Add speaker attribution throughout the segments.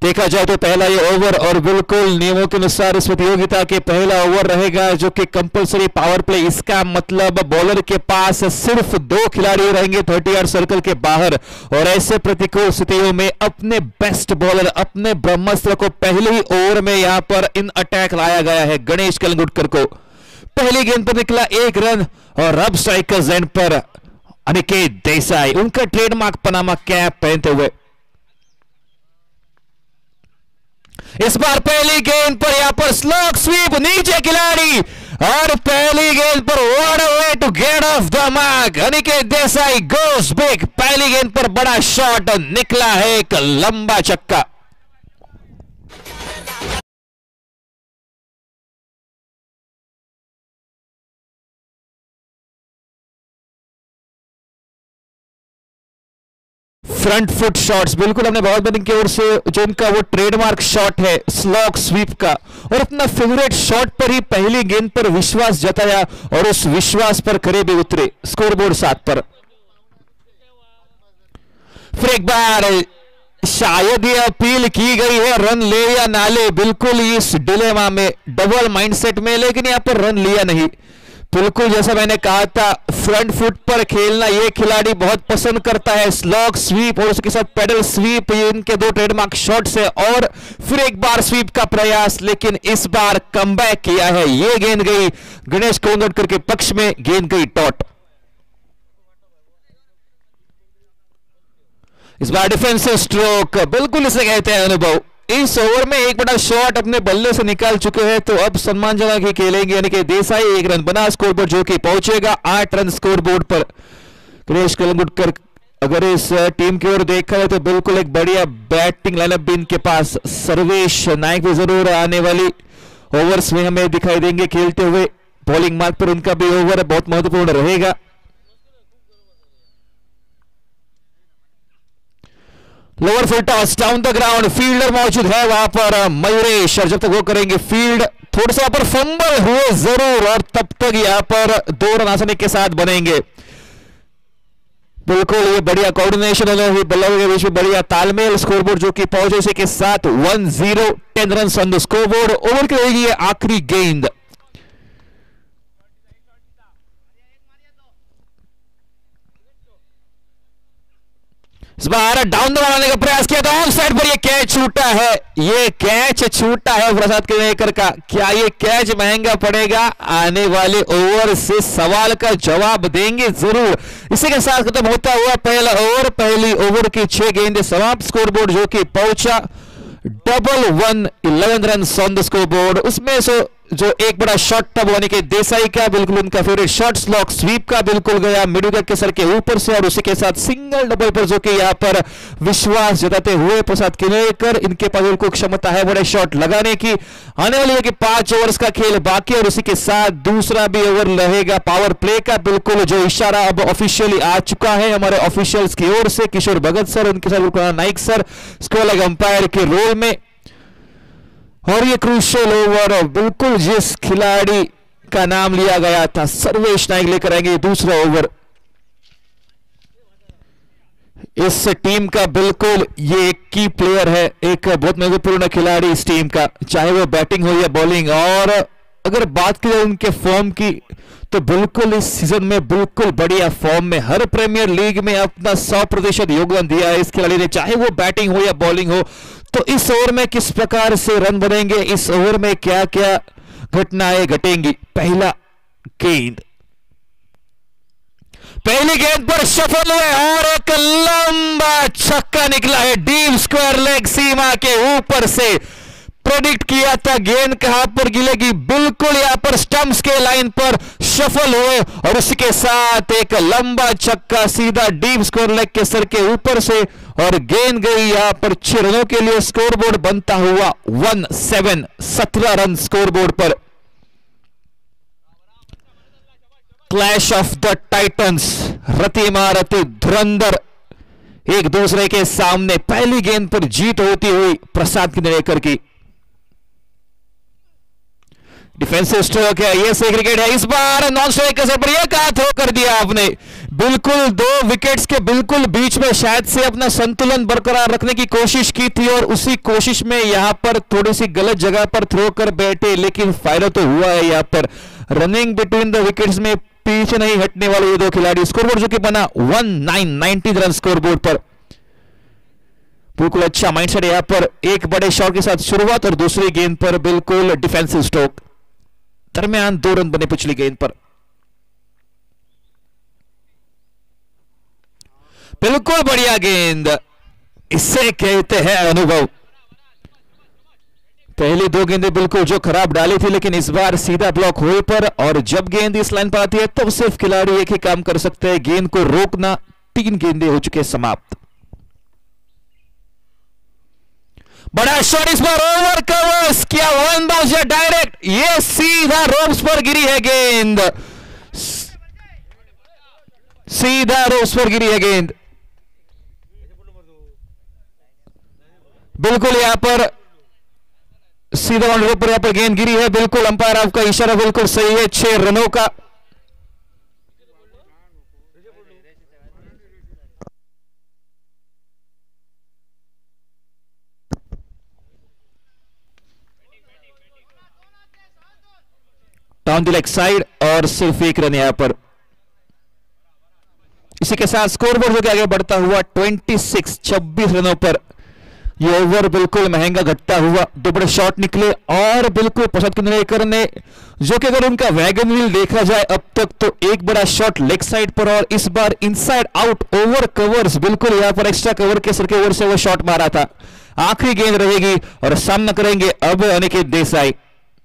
Speaker 1: देखा जाए तो पहला ये ओवर और बिल्कुल नियमों के अनुसार इस प्रतियोगिता के पहला ओवर रहेगा जो कि कंपलसरी पावर प्ले। इसका मतलब बॉलर के पास सिर्फ 2 खिलाड़ी रहेंगे 30 यार्ड सर्कल के बाहर, और ऐसे प्रतिकूल स्थितियों में अपने बेस्ट बॉलर अपने ब्रह्मास्त्र को पहले ही ओवर में यहां पर इन अटैक लाया गया है। गणेश कलंगुटकर को पहली गेंद पर निकला 1 रन, और अब स्ट्राइकर्स एंड पर अनिकेत देसाई, उनका ट्रेडमार्क पनामा कैप पहनते हुए। इस बार पहली गेंद पर यहां पर स्लॉग स्वीप, नीचे खिलाड़ी, और पहली गेंद पर what a way to get off the mark. Aniket Desai goes big. पहली गेंद पर बड़ा शॉट निकला है, एक लंबा छक्का। फ्रंट फुट शॉट्स बिल्कुल हमने बहुत बड़ी की ओर से जो इनका वो ट्रेडमार्क शॉट है स्लॉग स्वीप का, और अपना फेवरेट शॉट पर ही पहली गेंद पर विश्वास जताया और उस विश्वास पर खरे भी उतरे। स्कोरबोर्ड 7 पर। फिर एक बार शायद ये अपील की गई है रन ले या ना ले, बिल्कुल इस डिलेमा में डबल माइंडसेट में, लेकिन यहां पर रन लिया नहीं। बिल्कुल जैसा मैंने कहा था फ्रंट फुट पर खेलना ये खिलाड़ी बहुत पसंद करता है। स्लॉग स्वीप और उसके साथ पेडल स्वीप, ये इनके 2 ट्रेडमार्क शॉट्स है। और फिर एक बार स्वीप का प्रयास, लेकिन इस बार कमबैक किया है। ये गेंद गई गणेश कलंगुटकर के पक्ष में, गेंद गई डॉट। इस बार डिफेंसिव स्ट्रोक, बिल्कुल इसे कहते हैं अनुभव। इस ओवर में एक बड़ा शॉट अपने बल्ले से निकाल चुके हैं, तो अब सम्मानजनक ही खेलेंगे यानी कि देसाई। 1 रन बना स्कोरबोर्ड जो कि पहुंचेगा 8 रन स्कोरबोर्ड पर। गणेश कलंगुटकर अगर इस टीम की ओर देखा है तो बिल्कुल एक बढ़िया बैटिंग लाइनअप भी इनके पास। सर्वेश नायक भी जरूर आने वाली ओवर्स में हमें दिखाई देंगे खेलते हुए। बॉलिंग मार्ग पर उनका भी ओवर बहुत महत्वपूर्ण रहेगा। Lower full toss down the ground, fielder मौजूद है वहां पर मयूरेश, और जब तक वो करेंगे फील्ड, थोड़ा सा पर फंबल हुए जरूर, और तब तक यहां पर 2 रन आसानी के साथ बनेंगे। बिल्कुल ये बढ़िया कोऑर्डिनेशन है बल्लेबाजों के बीच में, बढ़िया तालमेल। स्कोरबोर्ड जो कि पहुंचे इसी के साथ 1-0, 10 run on the scoreboard. Over की रहेगी आखिरी गेंद। इस बार डाउन द बनाने का प्रयास किया था, ऑफ साइड पर ये कैच छूटा है। ये कैच छूटा है प्रसाद केनेकर का। क्या ये कैच महंगा पड़ेगा? आने वाले ओवर से सवाल का जवाब देंगे जरूर। इसी के साथ खत्म होता हुआ पहला ओवर। पहली ओवर की 6 गेंदें समाप्त। स्कोरबोर्ड जो कि पहुंचा 11 रन ऑन द स्कोरबोर्ड। उसमें से जो एक बड़ा शॉट था वो के देसाई का, बिल्कुल उनका फेवरेट शॉट स्लॉग स्वीप का, बिल्कुल गया मिड विकेट के सर के ऊपर से, और उसी के साथ सिंगल डबल पर जो कि यहां पर विश्वास जताते हुए प्रसाद केनेकर, इनके पास बिल्कुल क्षमता है बड़े शॉट लगाने की। आने वाली है कि 5 ओवर्स का खेल बाकी, और उसी के साथ दूसरा भी ओवर रहेगा पावर प्ले का। बिल्कुल जो इशारा अब ऑफिशियली आ चुका है हमारे ऑफिशियल्स की ओर से, किशोर भगत सर, उनके साथ बिल्कुल Naik sir score like umpire के रोल में। और ये क्रूशियल ओवर बिल्कुल जिस खिलाड़ी का नाम लिया गया था सर्वेश नायक लेकर आएंगे दूसरा ओवर इस टीम का। बिल्कुल ये एक की प्लेयर है, एक बहुत महत्वपूर्ण खिलाड़ी इस टीम का, चाहे वो बैटिंग हो या बॉलिंग। और अगर बात की जाए उनके फॉर्म की तो बिल्कुल इस सीजन में बिल्कुल बढ़िया फॉर्म में, हर प्रीमियर लीग में अपना 100% योगदान दिया है इस खिलाड़ी ने, चाहे वो बैटिंग हो या बॉलिंग हो। तो इस ओवर में किस प्रकार से रन बनेंगे, इस ओवर में क्या क्या घटनाएं घटेंगी। पहला गेंद, पहली गेंद पर सफल हुए और एक लंबा छक्का निकला है डीप स्क्वायर लेग सीमा के ऊपर से। प्रेडिक्ट किया था गेंद कहां पर गिरेगी, बिल्कुल यहां पर स्टंप्स के लाइन पर सफल हुए, और उसी के साथ एक लंबा छक्का सीधा डीप स्क्वायर लेग के सर के ऊपर से, और गेंद गई यहां पर 6 रनों के लिए। स्कोरबोर्ड बनता हुआ 1-7, 17 रन स्कोरबोर्ड पर। क्लैश ऑफ द टाइटंस, रति मारती धुरंधर एक दूसरे के सामने। पहली गेंद पर जीत होती हुई प्रसाद केनेकर की। डिफेंसिव स्ट्रोक है, ये सही क्रिकेट है। इस बार नॉन स्ट्राइक से बढ़िया कहा, थ्रो कर दिया आपने। बिल्कुल दो विकेट्स के बिल्कुल बीच में शायद से अपना संतुलन बरकरार रखने की कोशिश की थी और उसी कोशिश में यहां पर थोड़ी सी गलत जगह पर थ्रो कर बैठे, लेकिन फायदा तो हुआ है। यहां पर रनिंग बिटवीन द विकेट्स में पीछे नहीं हटने वाले ये दो खिलाड़ी। स्कोरबोर्ड जो कि बना 1990 रन स्कोरबोर्ड पर। बिल्कुल अच्छा माइंडसेट यहां पर, एक बड़े शॉट के साथ शुरुआत और दूसरी गेंद पर बिल्कुल डिफेंसिव स्ट्रोक, दरमियान 2 रन बने पिछली गेंद पर। बिल्कुल बढ़िया गेंद, इसे कहते हैं अनुभव। पहली 2 गेंदें बिल्कुल जो खराब डाली थी, लेकिन इस बार सीधा ब्लॉक हुए पर, और जब गेंद इस लाइन पर आती है तब सिर्फ खिलाड़ी एक ही काम कर सकते हैं, गेंद को रोकना। 3 गेंदें हो चुके समाप्त। बड़ा शॉट इस बार ओवर कवर्स किया, 1 बाउंस या डायरेक्ट, ये सीधा रोप्स पर गिरी है गेंद, सीधा रोप्स पर गिरी है गेंद। बिल्कुल यहां पर सीधा बाउंड्री पर यहां पर गेंद गिरी है। बिल्कुल अंपायर आपका इशारा बिल्कुल सही है, 6 रनों का। डाउन द लेग साइड और सिर्फ 1 रन यहां पर। इसी के साथ स्कोरबोर्ड जो कि आगे बढ़ता हुआ 26 रनों पर। ये ओवर बिल्कुल महंगा घटता हुआ, 2 बड़े शॉट निकले और बिल्कुल पसंद किन्वेकर ने, जो कि अगर उनका वैगन व्हील देखा जाए अब तक तो एक बड़ा शॉट लेग साइड पर और इस बार इनसाइड आउट ओवर कवर्स, बिल्कुल यहां पर एक्स्ट्रा कवर के सर के ओवर से वो शॉट मारा था। आखिरी गेंद रहेगी और सामना करेंगे अब अनिकेत देसाई।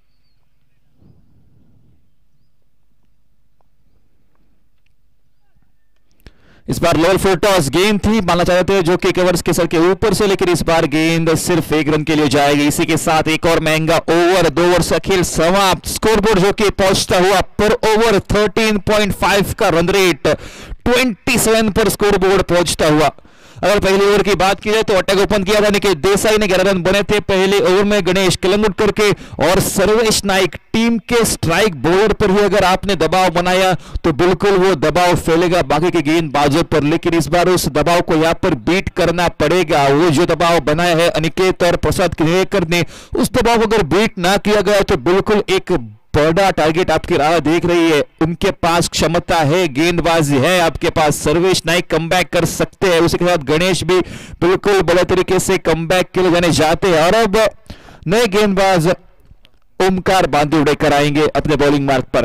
Speaker 1: इस बार लोअर फुल टॉस गेंद थी, मानना चाहते थे जो कि कवर्स के सर के ऊपर से, लेकिन इस बार गेंद सिर्फ 1 रन के लिए जाएगी। इसी के साथ एक और महंगा ओवर, 2 ओवर से खेल समाप्त। स्कोरबोर्ड जो कि पहुंचता हुआ पर ओवर 13.5 का रन रेट, 27 पर स्कोरबोर्ड पहुंचता हुआ। अगर पहले ओवर की बात की जाए तो अटैक ओपन किया था निकेत देसाई ने, 11 रन बने थे पहले ओवर में गणेश कलंगुटकर के, और सर्वेश नाइक। टीम के स्ट्राइक बॉलर पर ही अगर आपने दबाव बनाया तो बिल्कुल वो दबाव फैलेगा बाकी के गेंदबाजों पर, लेकिन इस बार उस दबाव को यहां पर बीट करना पड़ेगा। वो जो दबाव बनाया है अनिकेत और प्रसाद किन्वेकर ने, उस दबाव को अगर बीट ना किया गया तो बिल्कुल एक बड़ा टारगेट आपकी राह देख रही है। उनके पास क्षमता है, गेंदबाजी है, आपके पास सर्वेश नाइक कमबैक कर सकते हैं, उसी के साथ गणेश भी बिल्कुल बड़े तरीके से कमबैक के लिए जाने जाते हैं। और अब नए गेंदबाज ओमकार बांदुड़े कराएंगे अपने बॉलिंग मार्ग पर।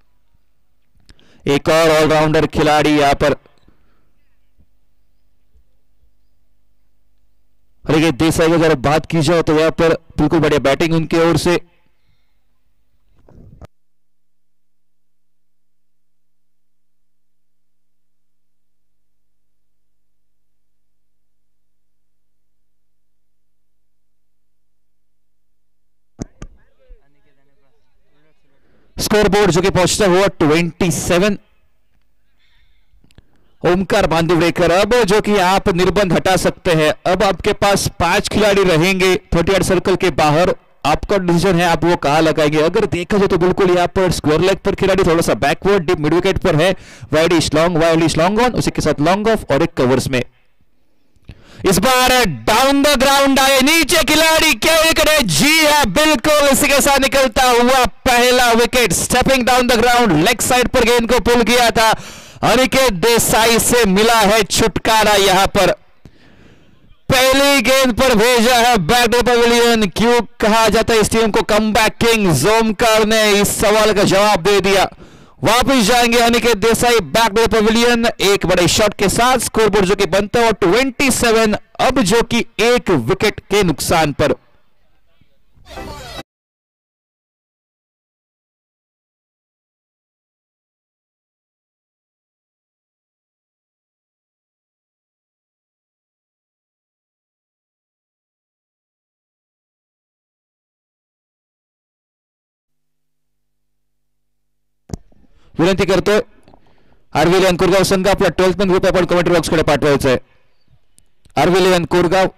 Speaker 1: एक और ऑलराउंडर खिलाड़ी यहां पर अनिकेत देसाई की अगर बात की जाए तो यहां पर बिल्कुल बढ़िया बैटिंग उनकी ओर से। स्कोरबोर्ड जो कि पहुंचता हुआ 27। ओमकार बांदुड़ेकर, अब जो कि आप निर्बंध हटा सकते हैं। अब आपके पास 5 खिलाड़ी रहेंगे 38 सर्कल के बाहर, आपका डिसीजन है आप वो कहां लगाएंगे। अगर देखा जाए तो बिल्कुल यहां पर स्क्वायर लेग पर खिलाड़ी थोड़ा सा बैकवर्ड डीप मिड विकेट पर है, वाइड ईस्ट लॉन्ग ऑन, उसी के साथ लॉन्ग ऑफ और एक कवर्स में। इस बार डाउन द ग्राउंड आए नीचे खिलाड़ी, क्या विकेट है? जी हां बिल्कुल, इसी के साथ निकलता हुआ पहला wicket. Stepping down the ground, leg side पर गेंद को पुल किया था, अनिकेत देसाई से मिला है छुटकारा। यहां पर पहली गेंद पर भेजा है बैक टू पवेलियन। क्यों कहा जाता है इस टीम को कमबैक किंग्स? ओमकार ने इस सवाल का जवाब दे दिया। वापस जाएंगे Aniket Desai back to pavilion एक बड़े शॉट के साथ। स्कोरबोर्ड जो कि बनता है 27, अब जो कि 1 विकेट के नुकसान पर। विनंती करतोय आरव्हीलेन कोरगाव संघ आपला 12th ग्रुप आपण कमेंट्री बॉक्स कडे पाठवायचा आहे। आरव्हीलेन कोरगाव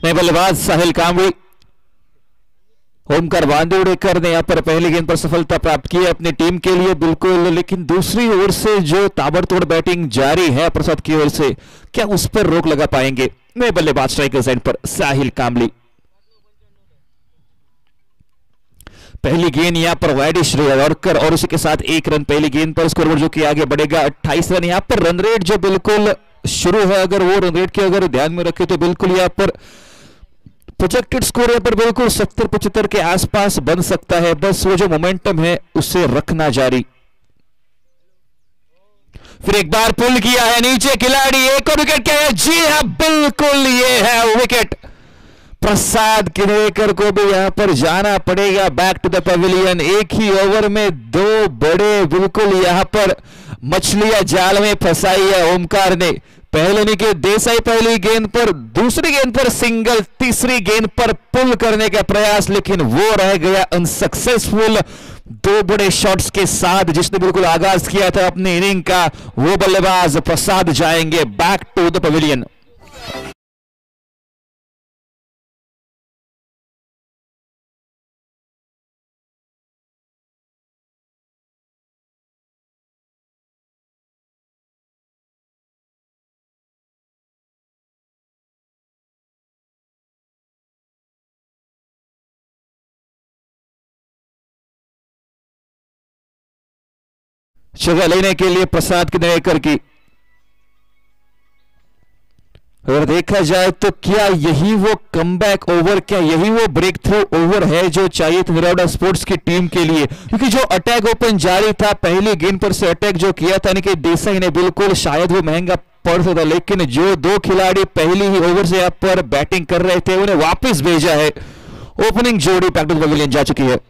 Speaker 1: नए बल्लेबाज साहिल कामड़ी। ओमकार बांदुड़ेकर ने यहां पर पहली गेंद पर सफलता प्राप्त की है अपनी टीम के लिए बिल्कुल, लेकिन दूसरी ओर से जो ताबड़तोड़ बैटिंग जारी है प्रसाद की ओर से, क्या उस पर रोक लगा पाएंगे? नए बल्लेबाज स्ट्राइकर साइड पर साहिल कामड़ी। पहली गेंद यहां पर वाइड श्रेयवर्कर और उसी के साथ 1 रन पहली गेंद पर। स्कोरबोर्ड जो कि आगे बढ़ेगा 28 रन। यहां पर रन रेट जो बिल्कुल शुरू है, अगर वो रन रेट के अगर ध्यान में रखे तो बिल्कुल यहां पर प्रोजेक्टेड स्कोर यहां पर बिल्कुल 70-75 के आसपास बन सकता है। बस वो जो मोमेंटम है उसे रखना जारी। फिर एक बार पुल किया है नीचे खिलाड़ी, एक और विकेट क्या है? जी हां, बिल्कुल ये है विकेट। प्रसाद किन्वेकर को भी यहां पर जाना पड़ेगा बैक टू द पवेलियन। एक ही ओवर में 2 बड़े बिल्कुल यहां पर मछलियां जाल में फंसाई है ओमकार ने। पहले निके देसाई पहली गेंद पर, दूसरी गेंद पर सिंगल, तीसरी गेंद पर पुल करने का प्रयास, लेकिन वो रह गया अनसक्सेसफुल। 2 बड़े शॉट्स के साथ जिसने बिल्कुल आगाज किया था अपनी इनिंग का, वो बल्लेबाज प्रसाद जाएंगे बैक टू द पवेलियन। जगह लेने के लिए प्रसाद किन्वेकर की। अगर देखा जाए तो क्या यही वो कमबैक ओवर, क्या यही वो ब्रेक थ्रू ओवर है जो चाहिए था निरावड़ा स्पोर्ट्स की टीम के लिए? क्योंकि जो अटैक ओपन जारी था, पहली गेंद पर से अटैक जो किया था निके देसाई ने, बिल्कुल शायद वो महंगा पड़ सकता, लेकिन जो 2 खिलाड़ी पहली ही ओवर से यहां पर बैटिंग कर रहे थे उन्हें वापस भेजा है। ओपनिंग जोड़ी बैक टू द पवेलियन जा चुकी है।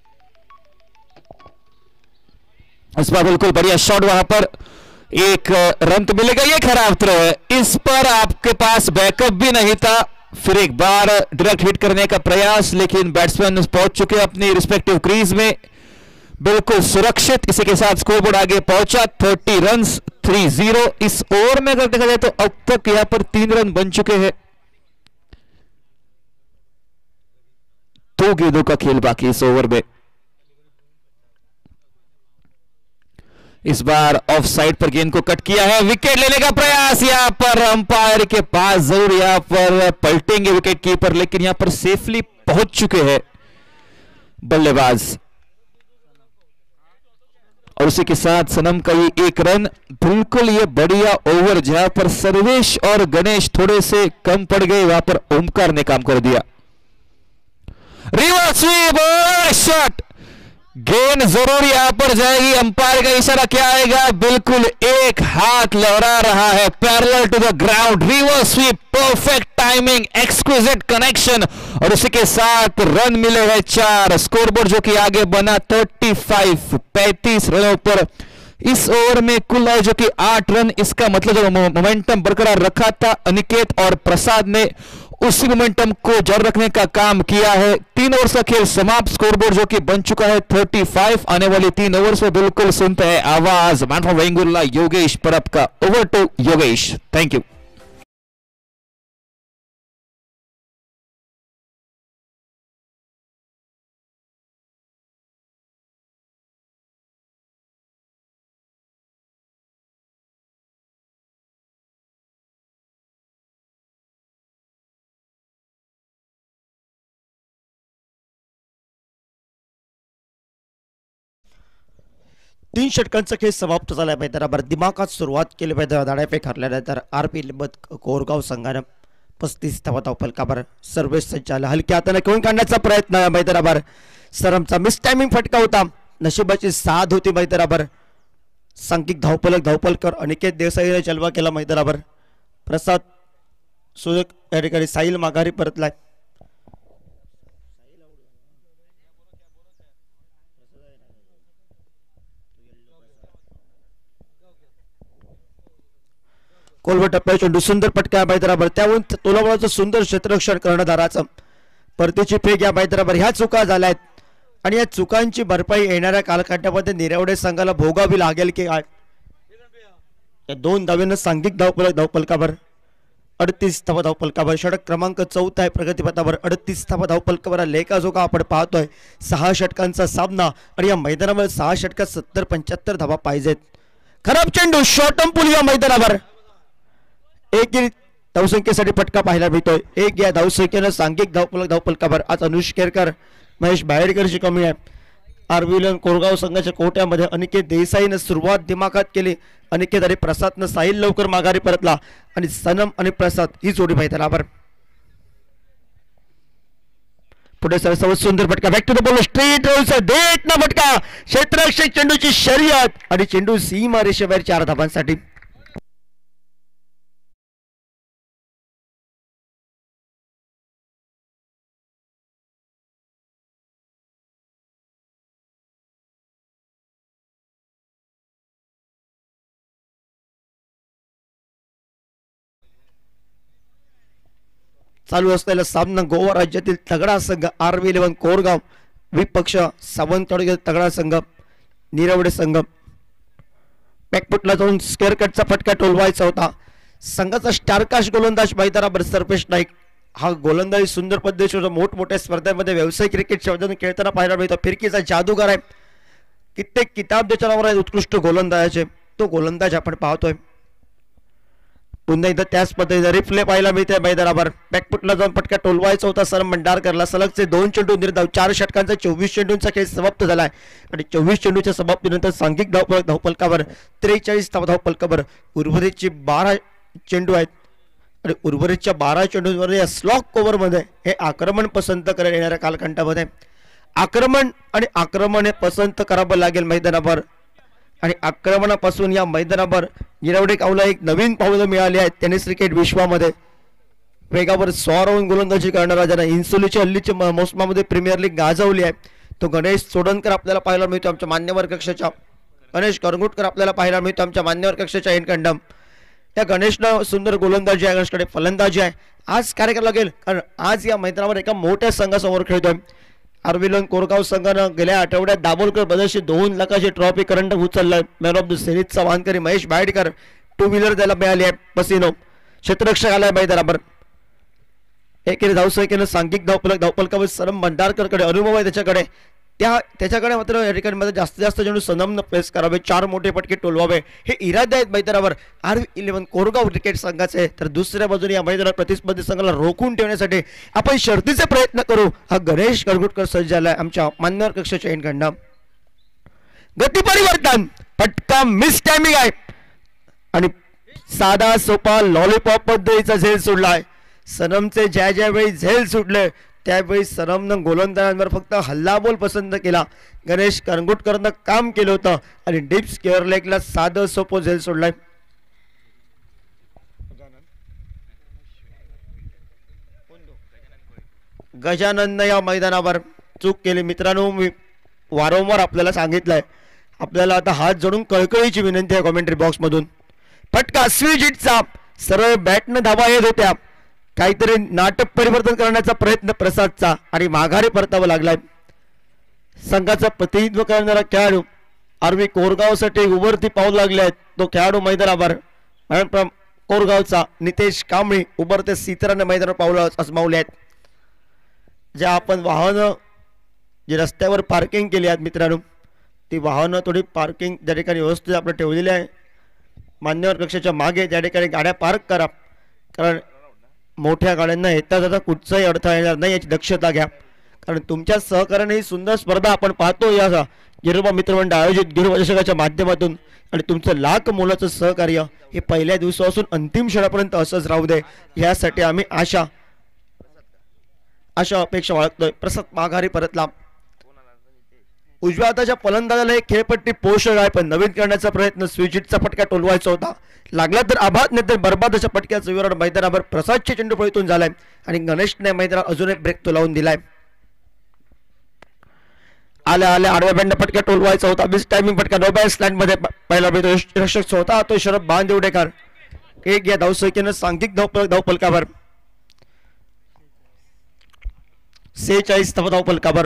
Speaker 1: इस बार बिल्कुल बढ़िया शॉट, वहां पर 1 रन तो मिलेगा। ये खराब थ्रो है, इस पर आपके पास बैकअप भी नहीं था। फिर एक बार डायरेक्ट हिट करने का प्रयास, लेकिन बैट्समैन पहुंच चुके अपनी रिस्पेक्टिव क्रीज में बिल्कुल सुरक्षित। इसी के साथ स्कोरबोर्ड आगे पहुंचा 30 रन 3-0। इस ओवर में अगर देखा जाए तो अब तक यहां पर 3 रन बन चुके हैं। 2 गेंदों का खेल बाकी इस ओवर में। इस बार ऑफ साइड पर गेंद को कट किया है, विकेट लेने का प्रयास यहां पर अंपायर के पास, जरूर यहां पर पलटेंगे विकेट कीपर, लेकिन यहां पर सेफली पहुंच चुके हैं बल्लेबाज। और उसी के साथ सनम का ये 1 रन। बिल्कुल ये बढ़िया ओवर, जहां पर सर्वेश और गणेश थोड़े से कम पड़ गए, वहां पर ओमकार ने काम कर दिया। रिवर्स स्वीप शॉट, गेंद जरूर यहां पर जाएगी। अंपायर का इशारा क्या आएगा? बिल्कुल एक हाथ लहरा रहा है parallel to the ground. Reverse sweep, perfect timing, exquisite connection, और उसी के साथ रन मिले हैं 4। स्कोरबोर्ड जो कि आगे बना 35 रनों पर। इस ओवर में कुल है जो कि 8 रन। इसका मतलब जो मोमेंटम बरकरार रखा था अनिकेत और प्रसाद ने, उसी मोमेंटम को जारी रखने का काम किया है। 3 ओवर्स का खेल समाप्त। स्कोरबोर्ड जो कि बन चुका है 35। आने वाली 3 ओवर्स में बिल्कुल सुनते हैं आवाज मैन फ्रॉम वेंगुर्ला योगेश परब का। Over to Yogesh, thank you.
Speaker 2: तीन षटकांचा खेळ समाप्त झाला आहे. बरोबर दिमागात सुरुवात केली पाहिजे. धाड्याफेक हरल्यानंतर आरपी लिंबत कोरगाव संघानं 35 धावफलकावर सर्वेश संचाल हलक्या हाताने खेळून काढण्याचा प्रयत्न. बरोबर सरमचा मिस टायमिंग फटका होता, नशिबाची साथ होती. बरोबर सांघिक धावफलकर अनिकेत देसाईने जलवा केला. बरोबर प्रसाद सुजक या ठिकाणी साहिल माघारी परतलाय. कोलवर टप्प्यावर चेंडू सुंदर पटका बरोबर, त्यावरून तोलाबळाचं सुंदर क्षेत्ररक्षण कर्णधाराचं परतीची फेक या बरोबर. ह्या चुका झाल्यात आणि या चुकांची भरपाई येणाऱ्या कालखंडामध्ये निरावडे संघाला भोगावी लागेल की काय. या 2 धावेनं सांघिक धावफलकावर 38 धावा धावफलकावर. षटक क्रमांक 4 आहे प्रगतीपथावर. 38 धावा धावफलकावर लेखाजोखा आपण पाहतोय. 6 षटकांचा सामना आणि या मैदानावर 6 षटकात 70-75 धावा पाहिजेत. खराब चेंडू शॉर्ट पूल या मैदानावर. एक धावसंख्येसाठी फटका पाहायला मिळतोय. एक या धावसंख्येनं सांघिक धावफलकावर आज अनुष केरकर महेश बाहेरकरची कमी आहे. आरविलन कोरगाव संघाच्या कोट्यामध्ये अनिकेत देसाईनं सुरुवात दिमाखात केली. अनिकेत आणि प्रसादनं साहिल लवकर माघारी परतला आणि सनम आणि प्रसाद ही जोडी मैदानावर. पुढे सर्वात सुंदर फटका back to the ball straight रोलचा डेट ना फटका. क्षेत्ररक्षक चेंडूची शर्यत आणि चेंडू सीमा रेषेवर 4 धावांसाठी. चालू असलेला सामना गोवा राज्यातील तगडा संघ RV11 कोरगाव विपक्ष सावंतवाडी तगडा संघ निरवडे संघ. बॅकफुटला जाऊन स्क्वेअर कटचा फटका टोलवायचा होता. संघाचा स्टारकाश गोलंदाज मैदानावर सर्वेश नाईक. हा गोलंदाजी सुंदर पद्धतीने मोठमोठ्या स्पर्धांमध्ये व्यावसायिक क्रिकेटच्या मैदानात खेळताना पाहायला मिळतो. फिरकीचा जादूगार आहे. कित्येक किताब त्याच्या नावावर आहे उत्कृष्ट गोलंदाजाचे. तो गोलंदाज आपण पाहतोय. पुन्हा एकदा त्याच पद्धतीने रिप्ले पाहायला मिळते मैदानावर. बॅकफुटला जाऊन फटका टोलवायचा होता सर भंडारकरला. सलगचे 2 चेंडू निर्धाव. 4 षटकांचा 24 चेंडूंचा खेळ समाप्त झालाय आणि 24 चेंडूच्या समाप्तीनंतर सांघिक धावफलकावर 43 धावफलकावर उर्वरितचे 12 चेंडू आहेत आणि उर्वरितच्या 12 चेंडूंवर या स्लॉक ओव्हरमध्ये हे आक्रमण पसंत करण्यात येणाऱ्या कालखंडामध्ये आक्रमण हे पसंत करावं लागेल मैदानावर. आणि आक्रमणापासून या मैदानावर गिरवडे कावला एक नवीन पावलं मिळाली आहेत. टेनिस क्रिकेट विश्वामध्ये वेगावर स्वारवून गोलंदाजी करणारा ज्याने इन्सुलीच्या हल्लीच्या मोसमामध्ये प्रीमियर लीग गाजवली आहे तो गणेश सोडणकर आपल्याला पाहायला मिळतो आमच्या मान्यवर कक्षाच्या. गणेश करंगुटकर आपल्याला पाहायला मिळतो आमच्या मान्यवर कक्षाच्या एनकंडम. त्या गणेशनं सुंदर गोलंदाजी आहे. गणेशकडे फलंदाजी आहे. आज काय करायला लागेल कारण आज या मैदानावर एका मोठ्या संघासमोर खेळतोय. RV11 कोरगाव संघानं गेल्या आठवड्यात दाभोलकर बदलशी 2 लाखाची ट्रॉफी करंट उचललाय. मॅन ऑफ द सिरीजचा वाहनकरी महेश बाहेडकर. 2 व्हीलर त्याला मिळाली आहे. पसिनो क्षेत्ररक्षक आलाय मैदानावर. एकेरी धावसंख्येनं सांघिक धावफलकावर सरम भंडारकरकडे अनुभव आहे त्याच्याकडे. त्याच्याकडे मात्र या ठिकाणी मध्ये जास्तीत जास्त चेंडू सनमनं प्रेस करावे. 4 मोठे फटके टोलवावे हे इरादे आहेत मैदानावर RV11 कोरगाव क्रिकेट संघाचे. तर दुसऱ्या बाजूने या मैदानात प्रतिस्पर्धी संघाला रोखून ठेवण्यासाठी आपण शर्तीचे प्रयत्न करू. हा गणेश करगुटकर सज्ज झालाय आमच्या मान्यवर कक्षाच्या एनकडनं. गती परिवर्तन फटका मिस टायमिंग आहे आणि साधा सोपा लॉलीपॉप पद्धतीचा झेल सोडलाय. सनमचे ज्यावेळी झेल सुटले त्यावेळी सनमनं गोलंदाजांवर फक्त हल्लाबोल पसंत केला. गणेश करंगुटकरनं काम केलं होतं आणि डीप स्क्वेअर लेगला साधं सोपं झेल सोडलाय. गजानननं या मैदानावर चूक केली. मित्रांनो मी वारंवार आपल्याला सांगितलंय आपल्याला आता हात जोडून कळकळीची विनंती आहे कॉमेंट्री बॉक्समधून. फटका स्वीजिटचा सरळ बॅटनं धावा येत होत्या. काहीतरी नाटक परिवर्तन करण्याचा प्रयत्न प्रसादचा आणि माघारी परतावा लागलाय. संघाचं प्रतिनिधित्व करणारा खेळाडू RV कोरगावसाठी उभरती पाऊल लागले आहेत. तो खेळाडू मैदानावर कोरगावचा नितेश कांबळी उभरते सीतराने मैदानावर पाऊल आजमावले आहेत. ज्या आपण वाहनं जे रस्त्यावर पार्किंग केली आहेत मित्रांनो ती वाहनं थोडी पार्किंग ज्या ठिकाणी व्यवस्थित आपण ठेवलेली आहे मान्यवर कक्षाच्या मागे त्या ठिकाणी गाड्या पार्क करा. कारण मोठ्या गाड्यांना येता जाता कुठचाही अडथळा येणार नाही याची दक्षता घ्या. कारण तुमच्या सहकार्याने ही सुंदर स्पर्धा आपण पाहतो या गिरोबा मित्रमंडळ आयोजित गिरोबा चषकाच्या माध्यमातून आणि तुमचं लाख मोलाचं सहकार्य हे पहिल्या दिवसापासून अंतिम क्षणापर्यंत असंच राहू दे यासाठी आम्ही आशा अपेक्षा बाळगतोय. प्रसाद माघारी परतला. उजव्या हाताच्या फलंदाजाला एक खेळपट्टी पोषक आहे पण नवीन करण्याचा प्रयत्न स्विचिटचा फटका टोलवायचा होता. लागला तर आभात नाही तर बरबादाच्या फटक्याचा विराट मैदानावर प्रसादचे चेंडू फळीतून झालाय आणि गणेशने मैदानात अजून एक ब्रेक तो लावून दिलाय. आल्या आडव्या बँड फटका टोलवायचा होता. मिस टायमिंग फटका नो बॅट स्लॅन्ड मध्ये पहिला रक्षक होता तो शरद बांदेवडेकर. एक या धावसंख्येनं सांघिक धावफलकावर 46 धावफलकावर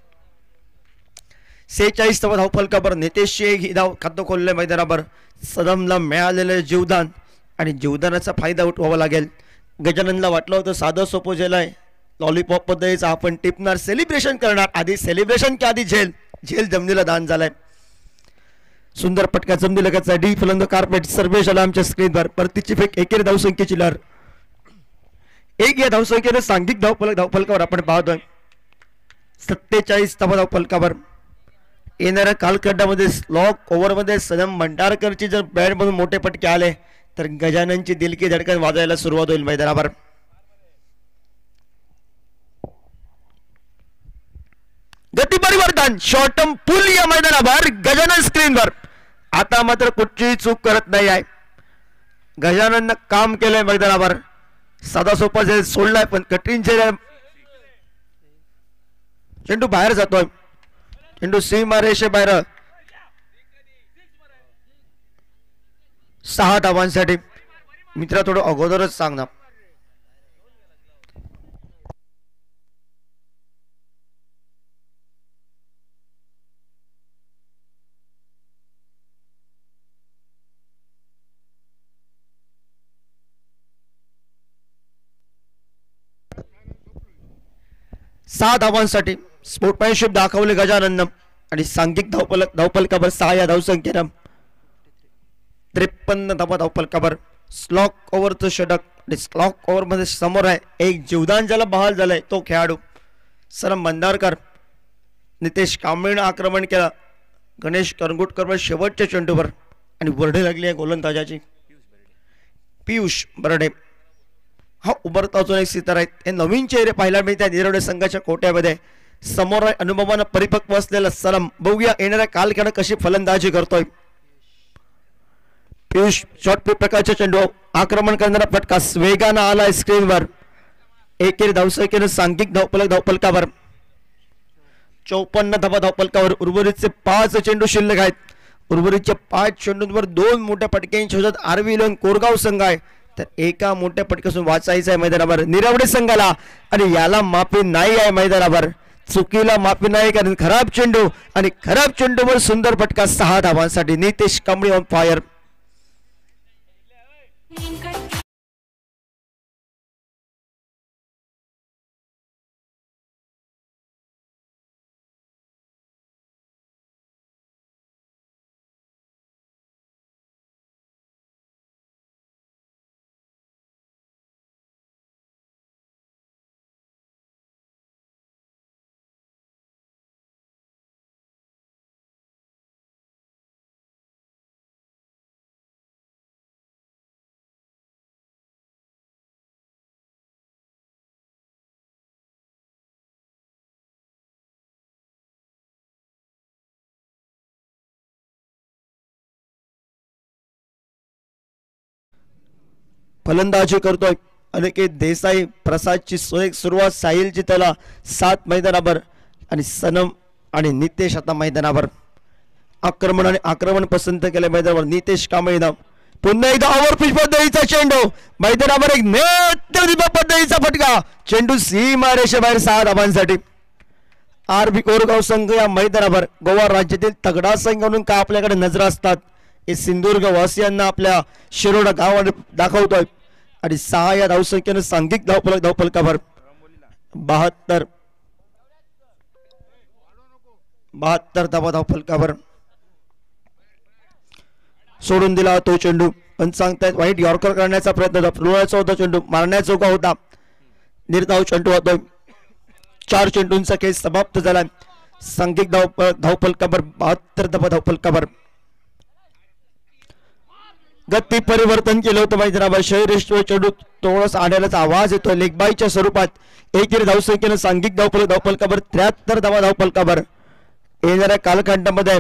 Speaker 2: 46 धावफलकावर नितेशची एक धाव खातं खोलले मैदानावर. सदमला मिळालेले जीवदान आणि जीवदानाचा फायदा उठवावा लागेल. गजाननला वाटलं होतं साधं सोपं जेल आहे, लॉलीपॉप पद्धतीचं आपण टिपणार, सेलिब्रेशन करणार. आधी सेलिब्रेशन की आधी झेल? झेल जमिनीला दान झालाय. सुंदर पटका जमिनी लगतचा डी फलंद कार्पेट सर्वेश आला आमच्या स्क्रीनवर. परतीची फेक एकेरी धावसंख्येची लहर. एक या धावसंख्येने सांघिक धावफलकावर आपण पाहतोय 47 धावफलकावर. येणाऱ्या कालखंडामध्ये स्लॉक ओव्हरमध्ये सनम भंडारकरची जर बॅट म्हणून मोठे फटके आले तर गजाननची दिलकी धडकन वाजायला सुरुवात होईल मैदानावर. गती परिवर्तन शॉर्ट टर्म पुल या मैदानावर गजानन स्क्रीनवर. आता मात्र कुठचीही चूक करत नाही आहे. गजानननं काम केलंय मैदानावर. साधा सोपा झेल सोडलाय पण कठीण झेल. चेंडू बाहेर जातोय. चेंडू सीमारेषे बाहेर. 6 धावांसाठी. मित्रा थोडं अगोदरच सांग ना. सहा धावांसाठी स्पोर्टमॅनशिप दाखवले गजानननं आणि सांघिक धावफलकावर 6 या धावसंख्येनं 53 धावफलकावर. स्लॉक ओव्हरचं षटक आणि स्लॉक ओव्हरमध्ये समोर आहे एक जीवदान ज्याला बहाल झालाय तो खेळाडू सरम भंडारकर. नितेश कांबळेनं आक्रमण केलं. गणेश करंगुटकर शेवटच्या चेंडूवर आणि वर्ढे लागली आहे गोलंदाजाची. पियुष बर्डे हा उभरता अजून एक सितारा आहे. हे नवीन चेहरे पाहायला मिळतात निरवडे संघाच्या कोट्यामध्ये. समोर अनुभवानं परिपक्व असलेला सलम. बघूया येणाऱ्या कालखंड कशी फलंदाजी करतोय. पियुष शॉर्ट प्रकारच्या चेंडू आक्रमण करणारा फटका वेगानं आलाय स्क्रीनवर. एकेरी धावसंख्येनं सांघिक धावफलकावर 54 धावफलकावर. उर्वरितचे 5 चेंडू शिल्लक आहेत. उर्वरितच्या 5 चेंडूंवर 2 मोठ्या फटक्यांच्या शोधात आरबी इलेव्हन कोरगाव संघ आहे तर एका मोठ्या फटक्यापासून वाचायचं आहे मैदानावर निरवडे संघाला. आणि याला माफी नाही आहे मैदानावर. चुकीला माफी नाही कारण खराब चेंडू आणि खराब चेंडूवर सुंदर फटका 6 धावांसाठी. Nitesh Kamble on fire. फलंदाजी करतोय अनिकेत देसाई. प्रसादची सुरुवात साहिलची त्याला 7 मैदानावर आणि सनम आणि नितेश आता मैदानावर. आक्रमण पसंत केलं मैदानावर नितेश कांबळे. पुन्हा एकदा ओव्हरपिच पद्धतीचा चेंडू मैदानावर एक नेत्र पद्धतीचा फटका. चेंडू सीमारेषे बाहेर 6 धावांसाठी. आरबी कोरगाव संघ या मैदानावर गोवा राज्यातील तगडा संघ म्हणून का आपल्याकडे नजर असतात हे सिंधुदुर्ग वासियांना आपल्या शिरोडा गावाने दाखवतोय. आणि 6 या धावसंख्येनं सांघिक धावफलकावर 72 धावफलकावर. सोडून दिला तो चेंडू पण सांगतायत वाईट यॉर्कर करण्याचा प्रयत्न लोळाचा होता. चेंडू मारण्याजोगा होता. निर्धाव चेंडू होतोय. 4 चेंडूंचा खेळ समाप्त झाला. सांघिक धावफलकावर 72 धावफलकावर. गती परिवर्तन केलं होतं मैदानावर. शहरेश्वर चेंडू थोडासा आढळल्याचा आवाज येतो लेगबाईच्या स्वरूपात. एकेरी धावसंख्येनं सांघिक धावफलकावर 73 धावफलकावर. येणाऱ्या कालखंडामध्ये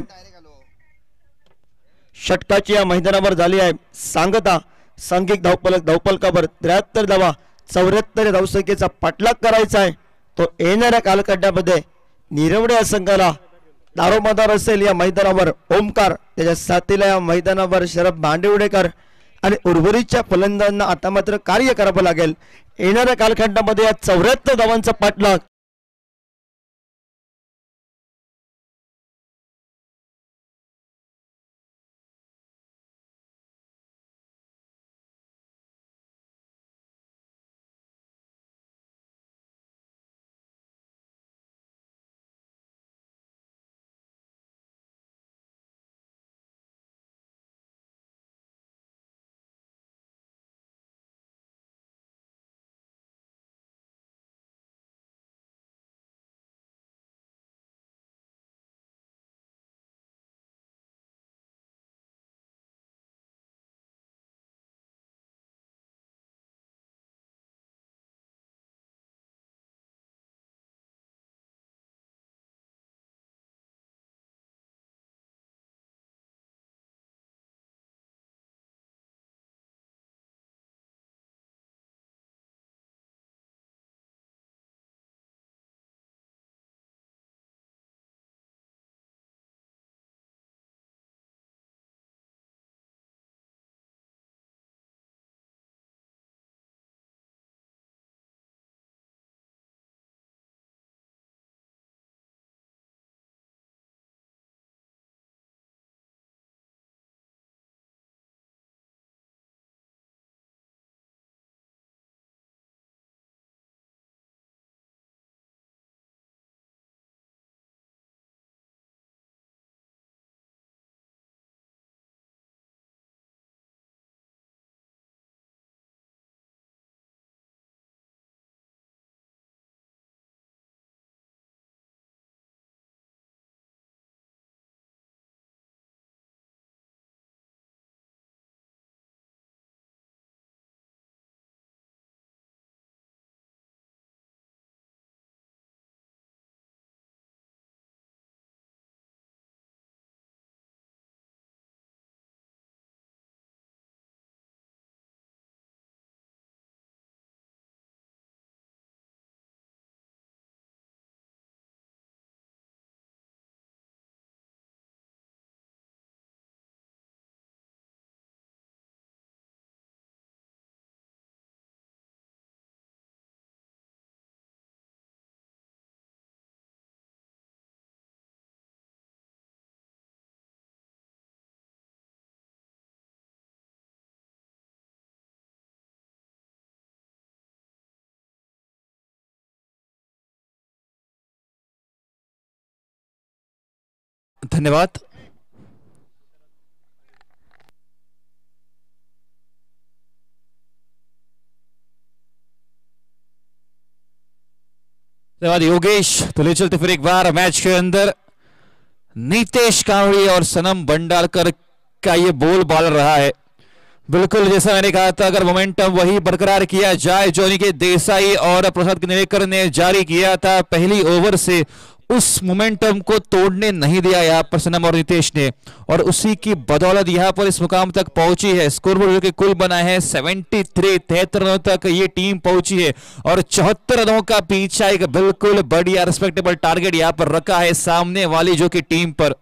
Speaker 2: षटकाची या मैदानावर झाली आहे सांगता. सांघिक धावफलकावर 73 धावा. 74 धावसंख्येचा पाठलाग करायचा आहे तो येणाऱ्या कालखंडामध्ये. निरवडे या संघाला दारोमदार असेल या मैदानावर ओमकार. त्याच्या साथीला या मैदानावर शरद भांडेवडेकर आणि उर्वरितच्या फलंदाजांना आता मात्र कार्य करावं लागेल. येणाऱ्या कालखंडामध्ये या 74 धावांचा पाठलाग
Speaker 1: धन्यवाद। धन्यवाद योगेश। तो ले चलते फिर एक बार मैच के अंदर नीतेश कांवड़ी और सनम भंडारकर का ये बोल बाल रहा है। बिल्कुल जैसा मैंने कहा था, अगर मोमेंटम वही बरकरार किया जाए जो अनिकेत देसाई और प्रसाद किनलेकर ने जारी किया था पहली ओवर से, उस मोमेंटम को तोड़ने नहीं दिया यहाँ पर सनम और नीतेश ने, और उसी की बदौलत यहाँ पर इस मुकाम तक पहुंची है। स्कोरबोर्ड जो कि कुल बना है 73 रनों तक ये टीम पहुंची है, और 74 रनों का पीछा एक बिल्कुल बढ़िया रिस्पेक्टेबल टारगेट यहाँ पर रखा है सामने वाली जो कि टीम पर।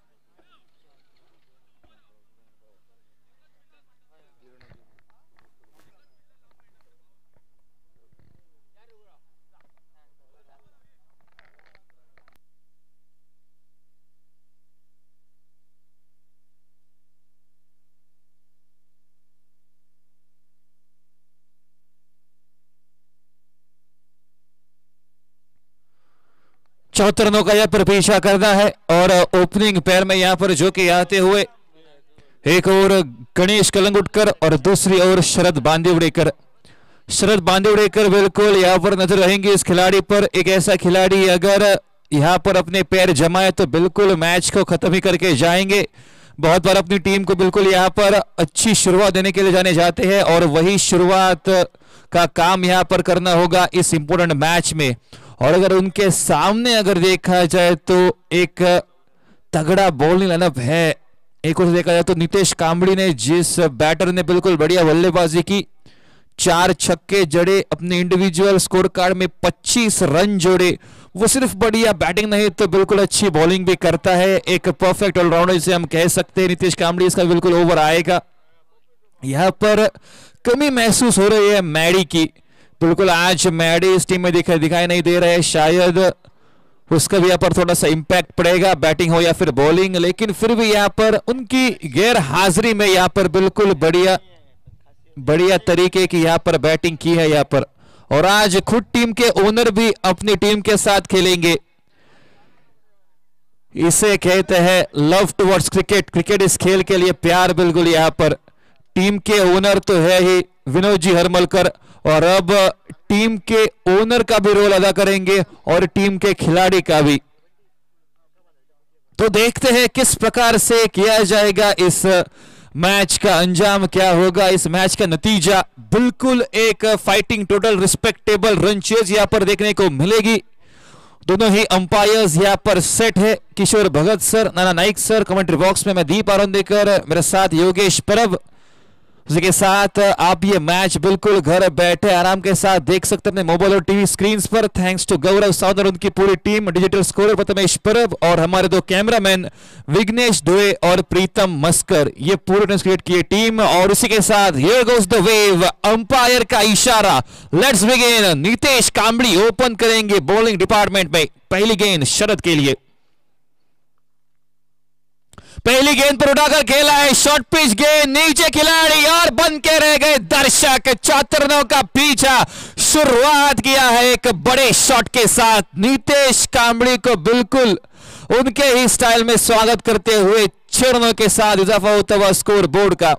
Speaker 1: चौहत्तर रनों का यहाँ पर पीछा करना है, और ओपनिंग पैर में यहाँ पर जो कि आते हुए एक और गणेश कलंगुटकर और दूसरी ओर शरद बांदिवड़ेकर। शरद बांदिवड़ेकर बिल्कुल यहाँ पर नजर रहेंगे इस खिलाड़ी पर। एक ऐसा खिलाड़ी अगर यहाँ पर अपने पैर जमाए तो बिल्कुल मैच को खत्म ही करके जाएंगे। बहुत बार अपनी टीम को बिल्कुल यहाँ पर अच्छी शुरुआत देने के लिए जाने जाते हैं, और वही शुरुआत का काम यहाँ पर करना होगा इस इंपॉर्टेंट मैच में। और अगर उनके सामने अगर देखा जाए तो एक तगड़ा बॉलिंग लाइनअप है। एक और देखा जाए तो नीतेश कांबड़ी ने, जिस बैटर ने बिल्कुल बढ़िया बल्लेबाजी की, 4 छक्के जड़े, अपने इंडिविजुअल स्कोर कार्ड में 25 रन जोड़े, वो सिर्फ बढ़िया बैटिंग नहीं तो बिल्कुल अच्छी बॉलिंग भी करता है। एक परफेक्ट ऑलराउंडर जिसे हम कह सकते हैं नीतेश कांबड़ी। इसका बिल्कुल ओवर आएगा। यहां पर कमी महसूस हो रही है मैडी की। बिल्कुल आज मैडी इस टीम में दिखाई नहीं दे रहे, शायद उसका भी यहाँ पर थोड़ा सा इंपैक्ट पड़ेगा, बैटिंग हो या फिर बॉलिंग। लेकिन फिर भी यहाँ पर उनकी गैर हाजिरी में यहाँ पर बिल्कुल बढ़िया तरीके की यहाँ पर बैटिंग की है यहाँ पर। और आज खुद टीम के ओनर भी अपनी टीम के साथ खेलेंगे। इसे कहते हैं लव टुवर्ड्स क्रिकेट। क्रिकेट इस खेल के लिए प्यार। बिल्कुल यहाँ पर टीम के ओनर तो है ही विनोद जी हरमलकर, और अब टीम के ओनर का भी रोल अदा करेंगे और टीम के खिलाड़ी का भी। तो देखते हैं किस प्रकार से किया जाएगा इस मैच का अंजाम, क्या होगा इस मैच का नतीजा। बिल्कुल एक fighting, total respectable run chase यहां पर देखने को मिलेगी। दोनों ही अंपायर्स यहां पर सेट है, किशोर भगत सर, नाना नाइक सर। कमेंट्री बॉक्स में मैं दीप आरोंदेकर, मेरे साथ योगेश परब। उसके साथ आप ये मैच बिल्कुल घर बैठे आराम के साथ देख सकते हैं अपने मोबाइल और टीवी स्क्रीन पर। थैंक्स टू गौरव साउद और उनकी पूरी टीम, डिजिटल स्कोर प्रथमेश परब और हमारे 2 कैमरामैन विघ्नेश दुए और प्रीतम मस्कर। ये पूरी क्रिएट की टीम। और उसी के साथ here goes the wave, umpire का इशारा, let's begin. Nitesh Kambli open करेंगे बॉलिंग डिपार्टमेंट में। पहली गेंद शरद के लिए। पहली गेंद पर उठाकर खेला है, शॉर्ट पिच गेंद, नीचे खिलाड़ी और बन के रह गए दर्शक। 74 रनों का पीछा शुरुआत किया है एक बड़े शॉट के साथ। नीतेश कांबड़ी को बिल्कुल उनके ही स्टाइल में स्वागत करते हुए 6 रनों के साथ इजाफा होता हुआ स्कोर बोर्ड का।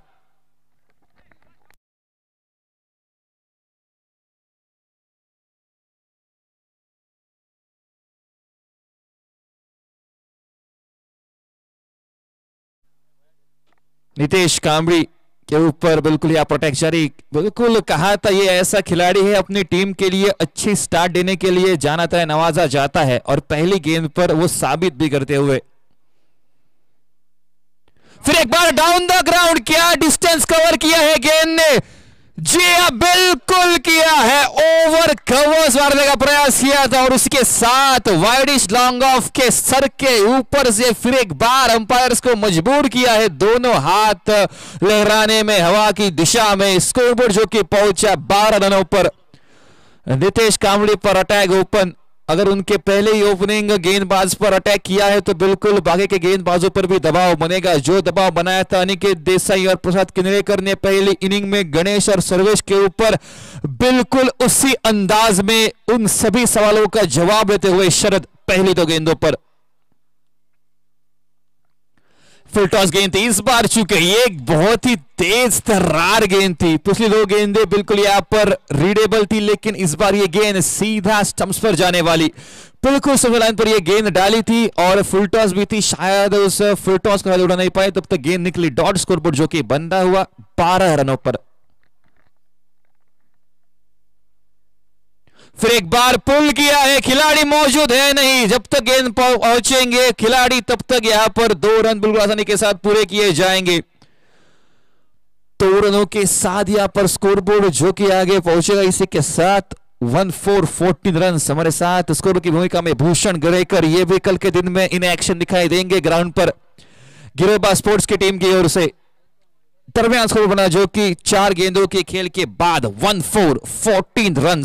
Speaker 1: नीतेश कांबड़ी के ऊपर बिल्कुल यहाँ प्रोटेक्ट जारी। बिल्कुल कहा था ये ऐसा खिलाड़ी है अपनी टीम के लिए अच्छी स्टार्ट देने के लिए जाना था, नवाजा जाता है, और पहली गेंद पर वो साबित भी करते हुए। फिर एक बार डाउन द ग्राउंड, क्या डिस्टेंस कवर किया है गेंद ने। जी बिल्कुल किया है, ओवर कवर्स मारने का प्रयास किया था, और उसके साथ वाइडिश लॉन्ग ऑफ के सर के ऊपर से फिर एक बार अंपायर्स को मजबूर किया है दोनों हाथ लहराने में हवा की दिशा में। स्कोरबोर्ड जो कि पहुंचा 12 रनों पर। नीतेश कांबड़ी पर अटैक ओपन। अगर उनके पहले ही ओपनिंग गेंदबाज पर अटैक किया है तो बिल्कुल बाकी के गेंदबाजों पर भी दबाव बनेगा। जो दबाव बनाया था अनिकेत देसाई और प्रसाद किनलेकर ने पहली इनिंग में गणेश और सर्वेश के ऊपर, बिल्कुल उसी अंदाज में उन सभी सवालों का जवाब देते हुए शरद पहली 2 गेंदों पर। फुल टॉस गेंद थी इस बार, चुके ये एक बहुत ही तेज तर्रार गेंद थी। पिछली दो गेंदें बिल्कुल यहां पर रीडेबल थी, लेकिन इस बार ये गेंद सीधा स्टंप्स पर जाने वाली, बिल्कुल सही लाइन पर ये गेंद डाली थी और फुल टॉस भी थी। शायद उस फुल टॉस का उड़ा नहीं पाए, तब तक गेंद निकली डॉट स्कोरबोर्ड जो कि बंदा हुआ 12 रनों पर। फिर एक बार पुल किया है, खिलाड़ी मौजूद है नहीं, जब तक गेंद पहुंचेंगे खिलाड़ी तब तक यहां पर 2 रन बिल्कुल आसानी के साथ पूरे किए जाएंगे। 2 रनों के साथ यहां पर स्कोरबोर्ड जो कि आगे पहुंचेगा। इसी के साथ 14 रन हमारे साथ स्कोर की भूमिका में भूषण गरेकर, ये भी कल के दिन में इन एक्शन दिखाई देंगे ग्राउंड पर गिरोबा स्पोर्ट्स की टीम की ओर से। दरमियान स्कोर बना जो कि 4 गेंदों के खेल के बाद 14 रन।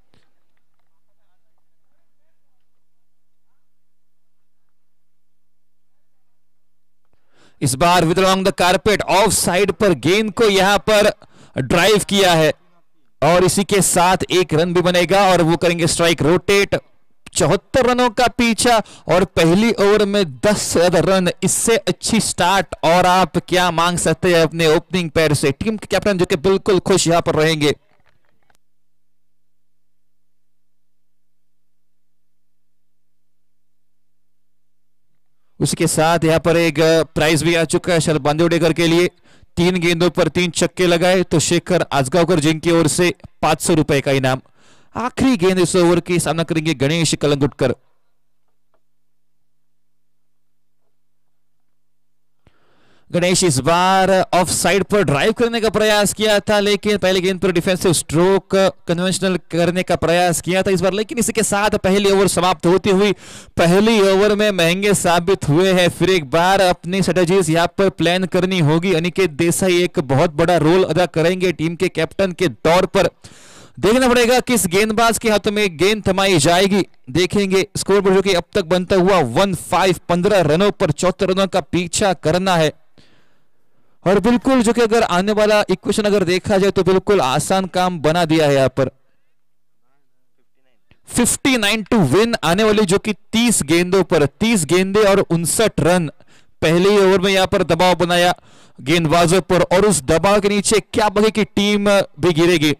Speaker 1: इस बार with along the carpet off side पर गेंद को यहां पर ड्राइव किया है और इसी के साथ 1 रन भी बनेगा और वो करेंगे स्ट्राइक रोटेट। 74 रनों का पीछा और पहली ओवर में 10 से ज्यादा रन, इससे अच्छी स्टार्ट और आप क्या मांग सकते हैं अपने ओपनिंग पैर से। टीम के कैप्टन जो कि बिल्कुल खुश यहां पर रहेंगे। उसके साथ यहां पर एक प्राइज भी आ चुका है शरद बांदेवडेकर के लिए। 3 गेंदों पर 3 छक्के लगाए तो शेखर आजगांवकर जिन की ओर से 500 रुपए का इनाम। आखिरी गेंद इस ओवर की सामना करेंगे गणेश कलंगुटकर। गणेश इस बार ऑफ साइड पर ड्राइव करने का प्रयास किया था, लेकिन पहले गेंद पर डिफेंसिव स्ट्रोक कन्वेंशनल करने का प्रयास किया था इस बार, लेकिन इसी के साथ पहली ओवर समाप्त होती हुई पहली ओवर में महंगे साबित हुए हैं। फिर एक बार अपनी स्ट्रेटजीज यहां पर प्लान करनी होगी। अनिकेत देसाई एक बहुत बड़ा रोल अदा करेंगे टीम के कैप्टन के तौर पर। देखना पड़ेगा किस गेंदबाज के हाथों में गेंद थमाई जाएगी। देखेंगे स्कोर बोर्ड जो कि अब तक बनता हुआ 15 रनों पर 74 रनों का पीछा करना है। और बिल्कुल जो कि अगर आने वाला इक्वेशन अगर देखा जाए तो बिल्कुल आसान काम बना दिया है यहां पर। 59 टू विन आने वाली जो कि 30 गेंदों पर 30 गेंदे और 59 रन। पहले ओवर में यहां पर दबाव बनाया गेंदबाजों पर और उस दबाव के नीचे क्या बगे की टीम भी गिरेगी।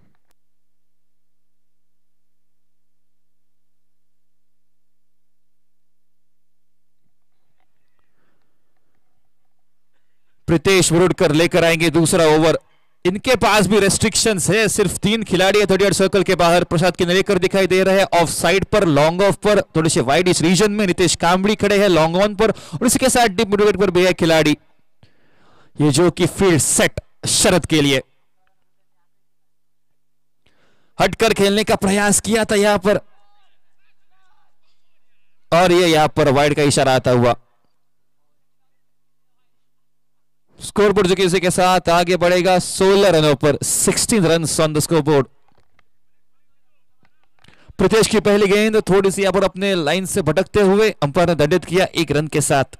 Speaker 1: प्रीतेश वरुडकर लेकर आएंगे दूसरा ओवर। इनके पास भी रेस्ट्रिक्शंस है, सिर्फ 3 खिलाड़ी है 38 सर्कल के बाहर। प्रसाद किन्नेकर दिखाई दे रहे हैं ऑफ साइड पर, लॉन्ग ऑफ पर थोड़े से वाइड इस रीजन में। नितेश कांबड़ी खड़े हैं लॉन्ग ऑन पर और इसी के साथ डीप मिड विकेट पर भी है खिलाड़ी, ये जो कि फील्ड सेट शरद के लिए हटकर खेलने का प्रयास किया था यहां पर और ये यहां पर वाइड का इशारा आता हुआ। स्कोरबोर्ड जो कि इसी के साथ आगे बढ़ेगा 16 रनों पर 16 run on the scoreboard. Pritesh की पहली गेंद थोड़ी सी यहां पर अपने लाइन से भटकते हुए अंपायर ने दंडित किया 1 रन के साथ।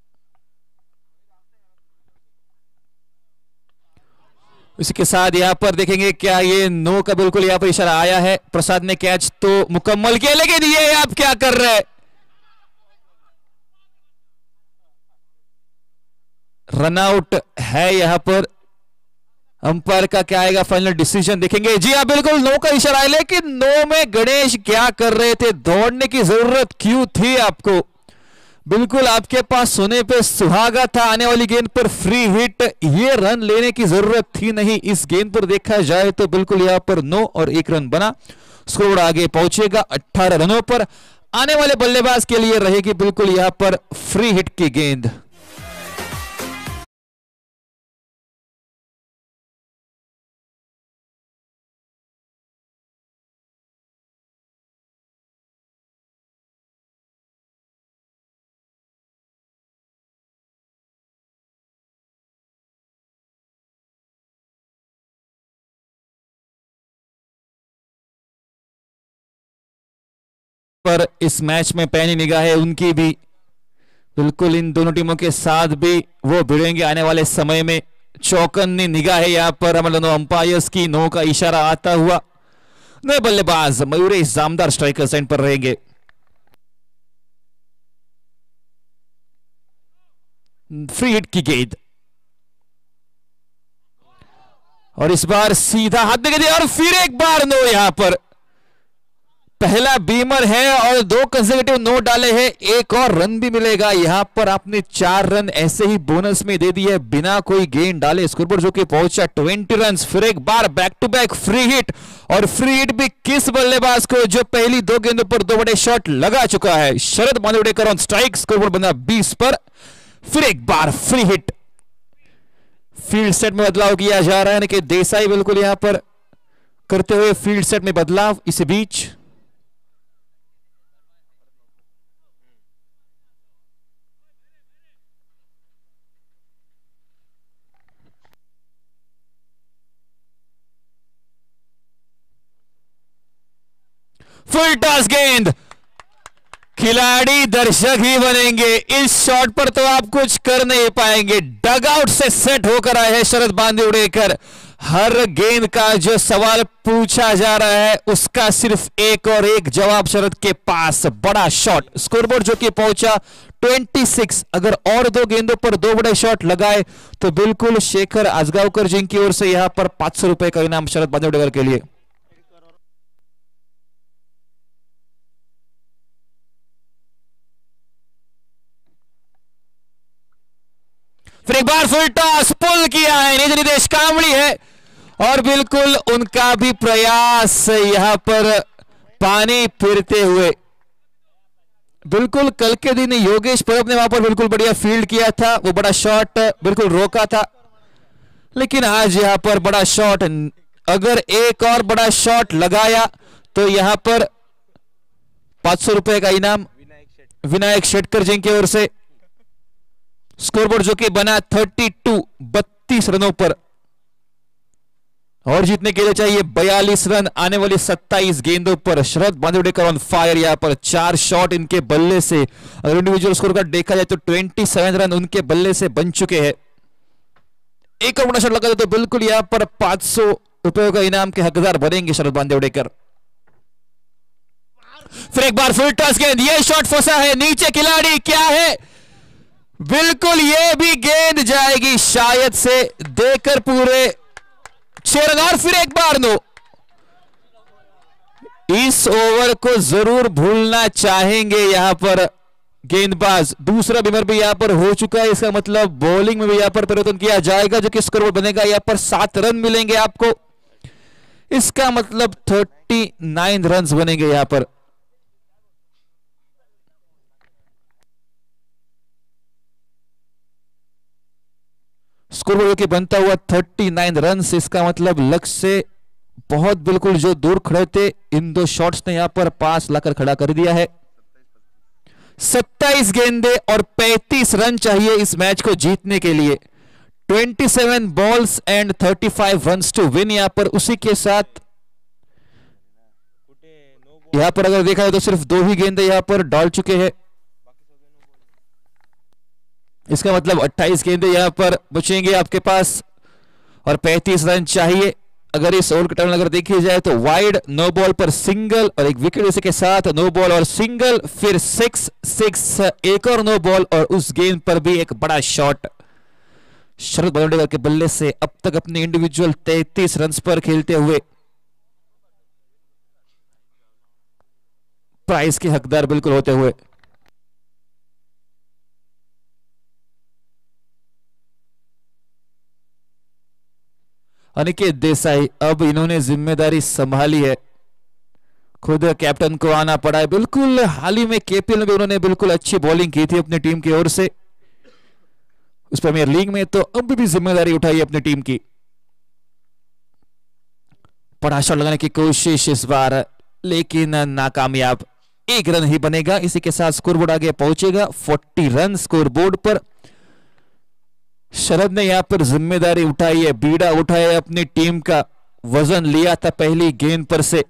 Speaker 1: इसी के साथ यहां पर देखेंगे क्या ये नो का बिल्कुल यहां पर इशारा आया है। प्रसाद ने कैच तो मुकम्मल किया, लेकिन ये आप क्या कर रहे हैं। रनआउट है यहां पर। अंपायर का क्या आएगा फाइनल डिसीजन देखेंगे। जी हाँ बिल्कुल नो का इशारा है, लेकिन नो में गणेश क्या कर रहे थे, दौड़ने की जरूरत क्यों थी आपको। बिल्कुल आपके पास सोने पे सुहागा था, आने वाली गेंद पर फ्री हिट, ये रन लेने की जरूरत थी नहीं। इस गेंद पर देखा जाए तो बिल्कुल यहां पर नो और 1 रन बना। स्कोर आगे पहुंचेगा 18 रनों पर। आने वाले बल्लेबाज के लिए रहेगी बिल्कुल यहां पर फ्री हिट की गेंद। पर इस मैच में पैनी निगाह है उनकी भी, बिल्कुल इन दोनों टीमों के साथ भी वो भिड़ेंगे आने वाले समय में। चौकन्नी निगाह है यहां पर हमारे दोनों अंपायर्स की। नो का इशारा आता हुआ। नए बल्लेबाज मयूरेश जामदार स्ट्राइकर साइड पर रहेंगे। फ्री हिट की गेंद और इस बार सीधा हाथ में दिया और फिर एक बार नो। यहां पर पहला बीमर है और 2 कंसेक्यूटिव नो डाले हैं, एक और रन भी मिलेगा। यहां पर आपने 4 रन ऐसे ही बोनस में दे दिए बिना कोई गेंद डाले। स्कोरबोर्ड जो कि पहुंचा 20 रन। फिर एक बार back to back free hit और फ्री हिट भी किस बल्लेबाज को जो पहली 2 गेंदों पर 2 बड़े शॉट लगा चुका है। Sharad Bandevadekar on strike. Scoreboard बना 20 पर। फिर एक बार फ्री हिट। फील्ड सेट में बदलाव किया जा रहा है कि देसाई बिल्कुल यहां पर करते हुए फील्ड सेट में बदलाव। इसी बीच फुल टॉस गेंद। खिलाड़ी दर्शक ही बनेंगे। इस शॉट पर तो आप कुछ कर नहीं पाएंगे। डगआउट से सेट होकर आए हैं शरद बांदेवडेकर। हर गेंद का जो सवाल पूछा जा रहा है उसका सिर्फ एक और एक जवाब शरद के पास। बड़ा शॉट। स्कोरबोर्ड जो कि पहुंचा 26। अगर और 2 गेंदों पर 2 बड़े शॉट लगाए तो बिल्कुल शेखर आजगावकर जी की ओर से यहां पर 500 रुपए का इनाम शरद बांदेवडेकर के लिए। फिर एक बार फुल टॉस पुल किया है। निज निदेश कांबड़ी है और बिल्कुल उनका भी प्रयास यहां पर पानी फिरते हुए। बिल्कुल कल के दिन योगेश परब ने वहां पर बिल्कुल बढ़िया फील्ड किया था। वो बड़ा शॉट बिल्कुल रोका था, लेकिन आज यहां पर बड़ा शॉट। अगर एक और बड़ा शॉट लगाया तो यहां पर 500 रुपए का इनाम विनायक शेटकर जी की ओर से। स्कोरबोर्ड जो कि बना 32 रनों पर और जीतने के लिए चाहिए 42 रन आने वाली 27 गेंदों पर। Sharad Bandevadekar on fire. यहां पर 4 शॉट इनके बल्ले से अगर इंडिविजुअल स्कोर का देखा जाए तो 27 रन उनके बल्ले से बन चुके हैं। एक और बड़ा शॉट लगा तो बिल्कुल यहां पर 500 रुपयों का इनाम के हकदार बनेंगे शरद बांदेवडेकर। फिर एक बार फुल टॉस गेंद। ये शॉट फंसा है नीचे। खिलाड़ी क्या है? बिल्कुल ये भी गेंद जाएगी शायद से देकर पूरे 6 रन। और फिर एक बार नो। इस ओवर को जरूर भूलना चाहेंगे यहां पर गेंदबाज। दूसरा बीमर भी यहां पर हो चुका है। इसका मतलब बॉलिंग में भी यहां पर परिवर्तन किया जाएगा जो कि स्कोर बनेगा। यहां पर 7 रन मिलेंगे आपको। इसका मतलब 39 रन बनेंगे यहां पर। स्कोर के बनता हुआ 39 रन। इसका मतलब लक्ष्य से बहुत बिल्कुल जो दूर खड़े थे इन 2 शॉट्स ने यहां पर पास लाकर खड़ा कर दिया है। 27 गेंदे और 35 रन चाहिए इस मैच को जीतने के लिए। 27 balls and 35 runs to win. यहां पर उसी के साथ यहां पर अगर देखा जाए तो सिर्फ 2 ही गेंदे यहां पर डाल चुके हैं। इसका मतलब 28 गेंदे यहां पर बचेंगे आपके पास और 35 रन चाहिए। अगर इस ओवर के टर्न अगर देखी जाए तो वाइड, नो बॉल पर सिंगल और एक विकेट इसी के साथ, नो बॉल और सिंगल, फिर 6 एक और नो बॉल और उस गेंद पर भी एक बड़ा शॉट। शरद बांदेवडेकर के बल्ले से अब तक अपने इंडिविजुअल 33 रन पर खेलते हुए प्राइज के हकदार बिल्कुल होते हुए। अनिकेत देसाई अब इन्होंने जिम्मेदारी संभाली है। खुद कैप्टन को आना पड़ा है। बिल्कुल हाल ही में केपीएल में भी उन्होंने बिल्कुल अच्छी बॉलिंग की थी अपनी टीम की ओर से उस प्रीमियर लीग में, तो अब भी जिम्मेदारी उठाई अपनी टीम की। बड़ा शॉट लगाने की कोशिश इस बार लेकिन नाकामयाब। 1 रन ही बनेगा। इसी के साथ स्कोरबोर्ड आगे पहुंचेगा 40 रन स्कोरबोर्ड पर। शरद ने यहां पर जिम्मेदारी उठाई है, बीड़ा उठाया, अपनी टीम का वजन लिया था पहली गेंद पर से।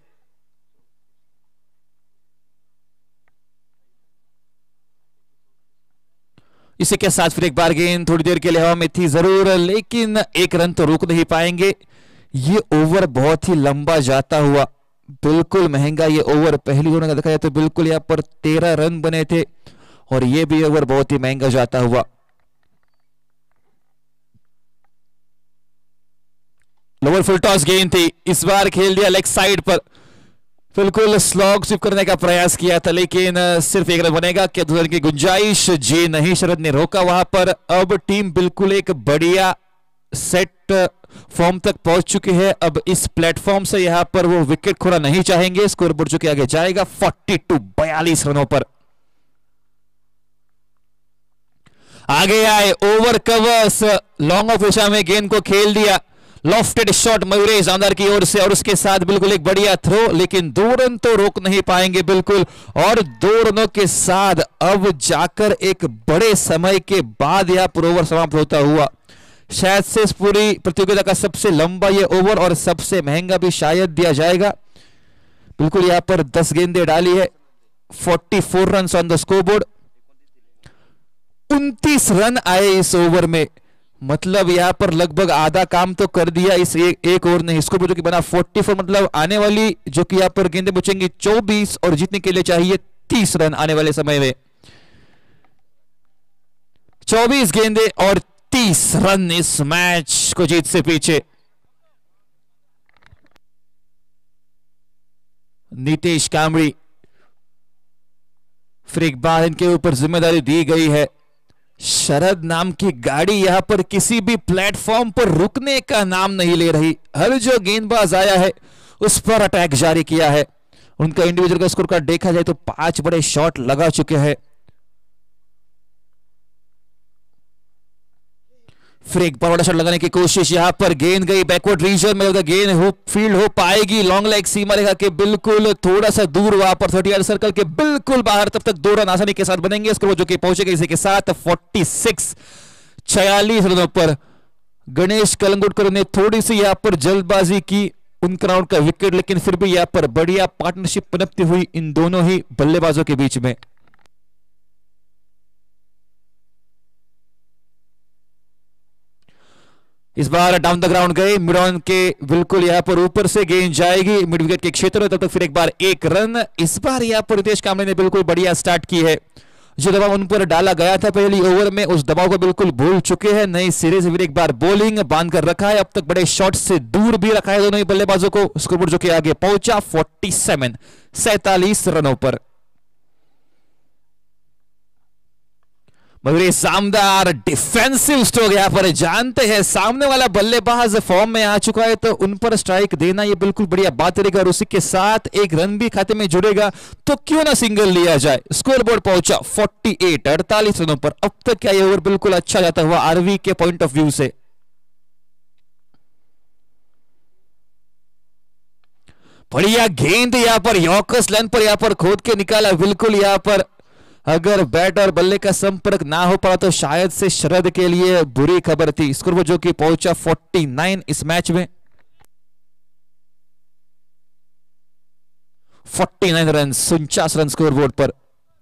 Speaker 1: इसी के साथ फिर एक बार गेंद थोड़ी देर के लिए हवा में थी जरूर, लेकिन 1 रन तो रोक नहीं पाएंगे। ये ओवर बहुत ही लंबा जाता हुआ, बिल्कुल महंगा ये ओवर। पहली ओवर का देखा जाए तो बिल्कुल यहां पर 13 रन बने थे और ये भी ओवर बहुत ही महंगा जाता हुआ। लोअर फुल टॉस गेंद थी, इस बार खेल दिया लेग साइड पर, बिल्कुल स्लॉग स्विप करने का प्रयास किया था लेकिन सिर्फ एक रन बनेगा। क्या दूसरे की गुंजाइश? जी नहीं, शरद ने रोका वहां पर। अब टीम बिल्कुल एक बढ़िया सेट फॉर्म तक पहुंच चुकी है। अब इस प्लेटफॉर्म से यहां पर वो विकेट खोना नहीं चाहेंगे। स्कोर बोर्ड जो कि आगे जाएगा 42 रनों पर। आगे आए, ओवर कवर्स, लॉन्ग ऑफ दिशा में गेंद को खेल दिया, लॉफ्टेड शॉट मयूरेश जानदार की ओर से और उसके साथ बिल्कुल एक बढ़िया थ्रो, लेकिन 2 रन तो रोक नहीं पाएंगे बिल्कुल। और 2 रनों के साथ अब जाकर एक बड़े समय के बाद यहां पर ओवर समाप्त होता हुआ, शायद से इस पूरी प्रतियोगिता का सबसे लंबा ये ओवर और सबसे महंगा भी शायद दिया जाएगा। बिल्कुल यहां पर 10 गेंदें डाली है, 44 run on the score board. 29 run आए इस ओवर में, मतलब यहां पर लगभग आधा काम तो कर दिया इस एक ओवर ने। इसको जो कि बना 44, मतलब आने वाली जो कि यहां पर गेंदें बचेंगी 24 और जीतने के लिए चाहिए 30 रन आने वाले समय में। 24 गेंदें और 30 रन इस मैच को जीत से पीछे। नीतीश कामड़ी, फिर एक बार इनके ऊपर जिम्मेदारी दी गई है। शरद नाम की गाड़ी यहां पर किसी भी प्लेटफॉर्म पर रुकने का नाम नहीं ले रही। हर जो गेंदबाज आया है उस पर अटैक जारी किया है। उनका इंडिविजुअल का स्कोर कार्ड देखा जाए तो 5 बड़े शॉट लगा चुके हैं। फिर एक बड़ा शॉट लगाने की कोशिश, यहां पर गेंद गई बैकवर्ड रीजन में, गेंद हो फील्ड हो पाएगी। लॉन्ग लेग सीमा रेखा के बिल्कुल थोड़ा सा दूर, वहां पर 30 यार्ड सर्कल के बिल्कुल बाहर। तब तक 2 रन आसानी के साथ बनेंगे। इसको जो कि पहुंचेगा इसी के साथ 46 रनों पर। गणेश कलंगुटकर ने थोड़ी सी यहां पर जल्दबाजी की, उनका राउंड का विकेट, लेकिन फिर भी यहां पर बढ़िया पार्टनरशिप पनपती हुई इन दोनों ही बल्लेबाजों के बीच में। इस बार डाउन द ग्राउंड गए, मिड ऑन के बिल्कुल यहां पर ऊपर से गेंद जाएगी मिड विकेट के क्षेत्र में। तब तक फिर एक बार 1 रन। इस बार यहां पर रितेश कांबळे ने बिल्कुल बढ़िया स्टार्ट की है। जो दबाव उन पर डाला गया था पहली ओवर में, उस दबाव को बिल्कुल भूल चुके हैं। नई सिरे से फिर एक बार बॉलिंग बांध कर रखा है। अब तक बड़े शॉट से दूर भी रखा है दोनों ही बल्लेबाजों को। स्कोरबोर्ड जो कि आगे पहुंचा 47 रनों पर। मगर ये शानदार डिफेंसिव स्ट्रोक यहां पर, जानते हैं सामने वाला बल्लेबाज फॉर्म में आ चुका है तो उन पर स्ट्राइक देना ये बिल्कुल बढ़िया बात रहेगी। और उसी के साथ एक रन भी खाते में जुड़ेगा तो क्यों ना सिंगल लिया जाए। स्कोर बोर्ड पहुंचा 48 रनों पर। अब तक क्या ये ओवर बिल्कुल अच्छा जाता हुआ आरवी के पॉइंट ऑफ व्यू से। बढ़िया गेंद यहां पर यॉर्कर्स लाइन पर यहां पर खोद के निकाला। बिल्कुल यहां पर अगर बैट और बल्ले का संपर्क ना हो पाया तो शायद से शरद के लिए बुरी खबर थी। स्कोर जो कि पहुंचा 49 इस मैच में। 49 रन, 49 रन स्कोर बोर्ड पर।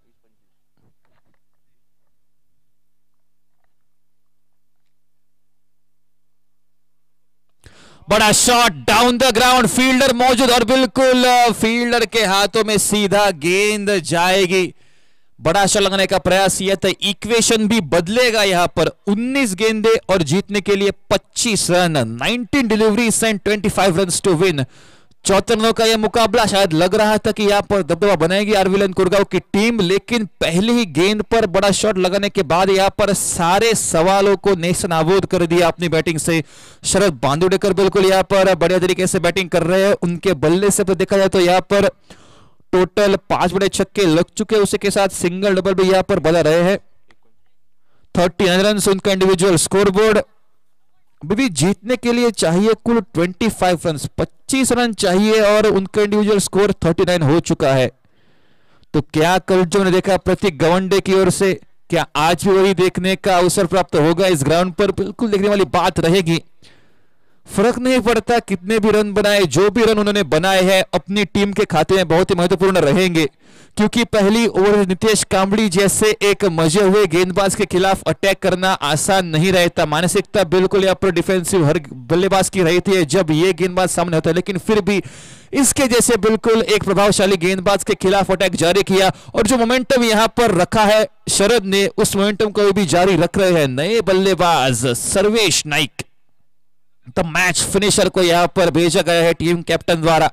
Speaker 1: बड़ा shot down the ground, fielder मौजूद और बिल्कुल फील्डर के हाथों में सीधा गेंद जाएगी। बड़ा शॉट लगाने का प्रयास यह था, इक्वेशन भी बदलेगा यहां पर। 19 गेंदे और जीतने के लिए 25 run, 19 deliveries and 25 runs to win. 74 रनों का यह मुकाबला शायद लग रहा था कि यहां पर दबदबा बनाएगी आरवीएल कुरगांव की टीम, लेकिन पहली ही गेंद पर बड़ा शॉट लगाने के बाद यहां पर सारे सवालों को नेस्तनाबूद कर दिया अपनी बैटिंग से। शरद बांदुडेकर बिल्कुल यहां पर बढ़िया तरीके से बैटिंग कर रहे हैं। उनके बल्ले से देखा जाए तो यहां पर टोटल 5 बड़े छक्के लग चुके हैं, उसी के साथ सिंगल डबल भी यहां पर बना रहे हैं। 39 रन उनका इंडिविजुअल स्कोर बोर्ड। भी जीतने के लिए चाहिए कुल 25 रन, 25 रन चाहिए और उनका इंडिविजुअल स्कोर 39 हो चुका है। तो क्या कल जो ने देखा प्रतीक गवंडे की ओर से, क्या आज भी वही देखने का अवसर प्राप्त होगा इस ग्राउंड पर? बिल्कुल देखने वाली बात रहेगी। फर्क नहीं पड़ता कितने भी रन बनाए, जो भी रन उन्होंने बनाए हैं अपनी टीम के खाते में बहुत ही महत्वपूर्ण रहेंगे, क्योंकि पहली ओवर नितेश कांबड़ी जैसे एक मजे हुए गेंदबाज के खिलाफ अटैक करना आसान नहीं रहता। मानसिकता बिल्कुल यहाँ पर डिफेंसिव हर बल्लेबाज की रही थी जब ये गेंदबाज सामने होता है, लेकिन फिर भी इसके जैसे बिल्कुल एक प्रभावशाली गेंदबाज के खिलाफ अटैक जारी किया और जो मोमेंटम यहां पर रखा है शरद ने, उस मोमेंटम को भी जारी रख रहे हैं नए बल्लेबाज सर्वेश नाइक। तो मैच फिनिशर को यहां पर भेजा गया है टीम कैप्टन द्वारा।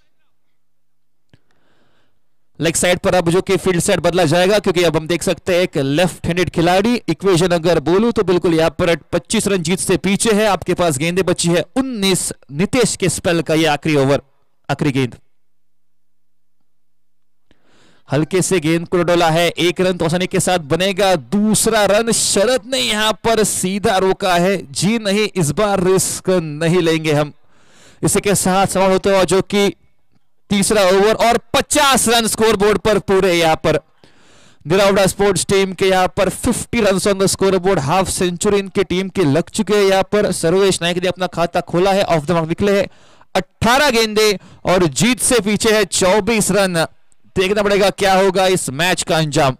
Speaker 1: लेग साइड पर अब जो कि फील्ड साइड बदला जाएगा, क्योंकि अब हम देख सकते हैं एक लेफ्ट हैंडेड खिलाड़ी, इक्वेशन अगर बोलूं तो बिल्कुल यहां पर 25 रन जीत से पीछे है। आपके पास गेंदे बची है 19। नितेश के स्पेल का ये आखिरी ओवर, आखिरी गेंद। हल्के से गेंद को डोला है, एक रन तो आसानी के साथ बनेगा। दूसरा रन शरद ने यहां पर सीधा रोका है। जी नहीं, इस बार रिस्क नहीं लेंगे हम। इसी के साथ सवाल होते हुआ जो कि तीसरा ओवर और 50 रन स्कोरबोर्ड पर पूरे। यहां पर निरावड़ा स्पोर्ट्स टीम के यहां पर 50 run on the scoreboard. Half century इनकी टीम के लग चुके हैं। यहां पर सर्वेश नायक ने अपना खाता खोला है, ऑफ द मार्क निकले हैं 18 गेंदे और जीत से पीछे है 24 रन। देखना पड़ेगा क्या होगा इस मैच का अंजाम।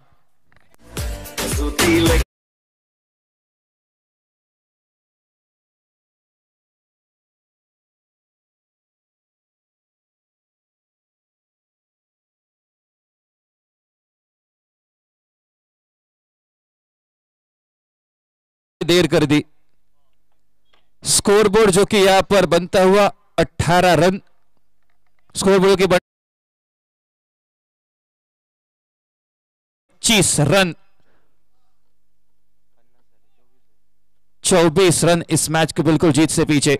Speaker 1: देर कर दी। स्कोरबोर्ड जो कि यहां पर बनता हुआ 18 रन, स्कोरबोर्ड के 25 रन, 24 रन इस मैच को बिल्कुल जीत से पीछे।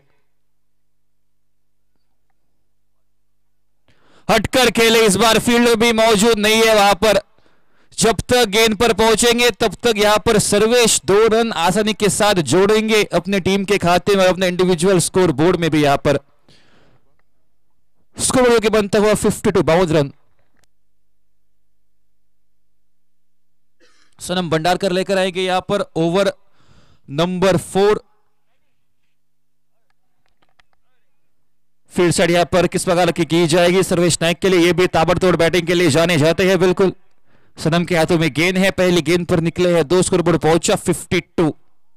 Speaker 1: हटकर खेले, इस बार फील्ड भी मौजूद नहीं है वहां पर। जब तक गेंद पर पहुंचेंगे तब तक यहां पर सर्वेश 2 रन आसानी के साथ जोड़ेंगे अपने टीम के खाते में और अपने इंडिविजुअल स्कोर बोर्ड में भी। यहां पर स्कोर के बनता हुआ 52 रन। सनम भंडारकर लेकर आएंगे यहां पर ओवर नंबर 4। फील्ड साइड यहां पर किस प्रकार की जाएगी सर्वेश नायक के लिए। यह भी ताबड़तोड़ बैटिंग के लिए जाने जाते हैं। बिल्कुल सनम के हाथों में गेंद है, पहली गेंद पर निकले हैं 2, स्कोर बोर्ड पहुंचा 52।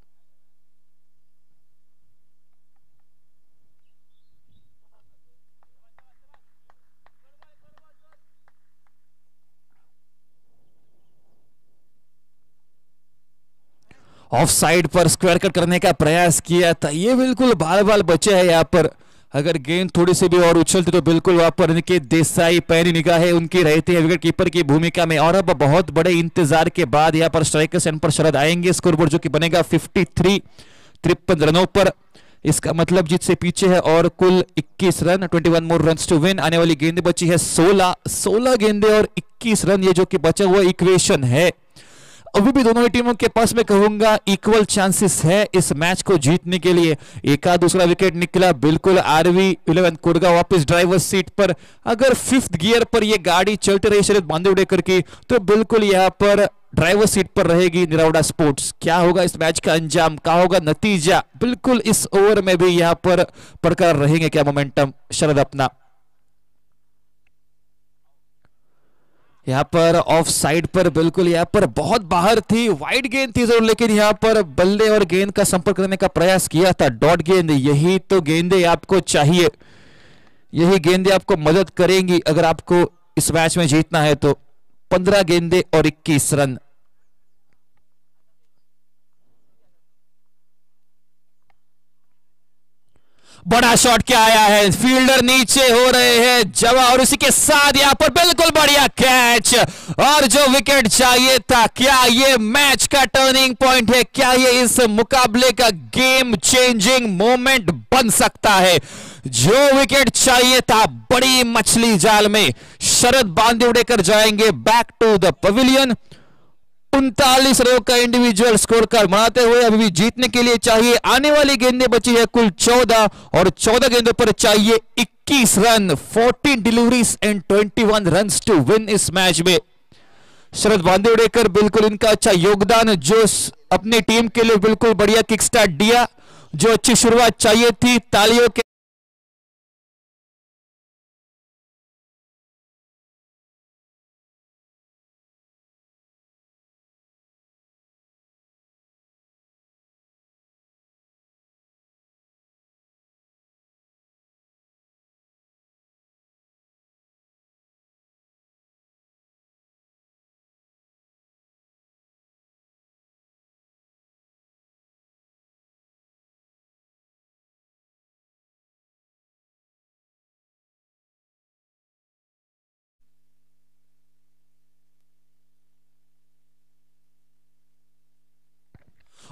Speaker 1: ऑफ साइड पर स्क्वायर कट करने का प्रयास किया था, ये बिल्कुल बाल बाल बचे हैं यहां पर। अगर गेंद थोड़ी सी भी और उछलती तो बिल्कुल वहां पर इनके देसाई पैनी निगाहें उनकी रहती है विकेट कीपर की भूमिका में। और अब बहुत बड़े इंतजार के बाद यहां पर स्ट्राइकर एंड पर शरद आएंगे। स्कोरबोर्ड जो कि बनेगा 53, 53 रनों पर। इसका मतलब जीत से पीछे है और कुल 21 run, 21 more runs to win. आने वाली गेंदें बची है 16 गेंदें और 21 रन, ये जो कि बचा हुआ इक्वेशन है। अभी भी दोनों ही टीमों के पास में कहूंगा इक्वल चांसेस है इस मैच को जीतने के लिए। एक दूसरा विकेट निकला, बिल्कुल आरवी 11 कोरगा वापस ड्राइवर सीट पर। अगर 5th गियर पर यह गाड़ी चलती रही शरद बांधे उड़ेकर की तो बिल्कुल यहां पर ड्राइवर सीट पर रहेगी निरावड़ा स्पोर्ट्स। क्या होगा इस मैच का अंजाम, क्या होगा नतीजा, बिल्कुल इस ओवर में भी यहां पर बरकरार रहेंगे क्या मोमेंटम शरद अपना। यहां पर ऑफ साइड पर बिल्कुल यहां पर बहुत बाहर थी, वाइड गेंद थी जरूर, लेकिन यहां पर बल्ले और गेंद का संपर्क करने का प्रयास किया था। डॉट गेंद, यही तो गेंदें आपको चाहिए, यही गेंदें आपको मदद करेंगी अगर आपको इस मैच में जीतना है तो। 15 गेंदें और 21 रन। बड़ा शॉट क्या आया है, फील्डर नीचे हो रहे हैं जवा और इसी के साथ यहां पर बिल्कुल बढ़िया कैच और जो विकेट चाहिए था। क्या ये मैच का टर्निंग पॉइंट है, क्या ये इस मुकाबले का गेम चेंजिंग मोमेंट बन सकता है। जो विकेट चाहिए था बड़ी मछली जाल में, शरद बांधे उड़ेकर जाएंगे बैक टू द पवेलियन। 39 रनों का इंडिविजुअल स्कोर कार्ड बनाते हुए अभी भी जीतने के लिए चाहिए। आने वाली गेंदें बची है कुल 14 और 14 गेंदों पर चाहिए 21 run. 14 deliveries and 21 runs to win इस मैच में। शरद बांधे उड़ेकर बिल्कुल इनका अच्छा योगदान, जो अपनी टीम के लिए बिल्कुल बढ़िया किक स्टार्ट दिया, जो अच्छी शुरुआत चाहिए थी। तालियों के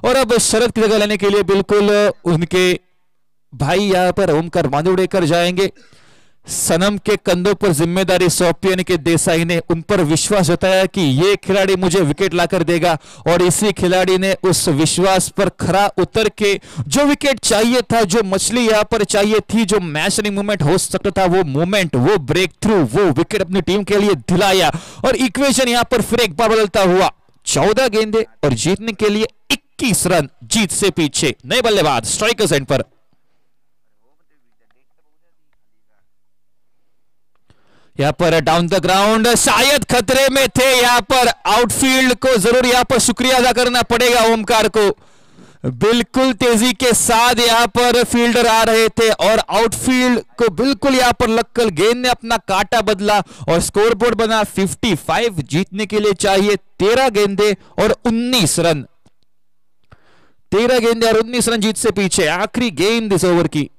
Speaker 1: और अब शरद की जगह लेने के लिए बिल्कुल उनके भाई यहां पर ओमकार बांदुड़ेकर जाएंगे। सनम के कंधों पर जिम्मेदारी सौंपी यानी कि देसाई ने उन पर विश्वास जताया कि ये खिलाड़ी मुझे विकेट लाकर देगा, और इसी खिलाड़ी ने उस विश्वास पर खरा उतर के जो विकेट चाहिए था, जो मछली यहां पर चाहिए थी, जो मैच रनिंग मूवमेंट हो सकता था, वो मूवमेंट, वो ब्रेक थ्रू, वो विकेट अपनी टीम के लिए दिलाया। और इक्वेशन यहां पर फिर एक बार बदलता हुआ। 14 गेंदे और जीतने के लिए 21 रन, जीत से पीछे नए बल्लेबाज स्ट्राइकर्स एंड पर। यहां पर डाउन द ग्राउंड शायद खतरे में थे, यहां पर आउटफील्ड को जरूर यहां पर शुक्रिया अदा करना पड़ेगा ओमकार को। बिल्कुल तेजी के साथ यहां पर फील्डर आ रहे थे और आउटफील्ड को बिल्कुल यहां पर लगकर गेंद ने अपना काटा बदला और स्कोरबोर्ड बना 55। जीतने के लिए चाहिए 13 गेंदे और 19 रन। 13 गेंदे और 19 रन, जीत से पीछे। आखिरी गेंद इस ओवर की।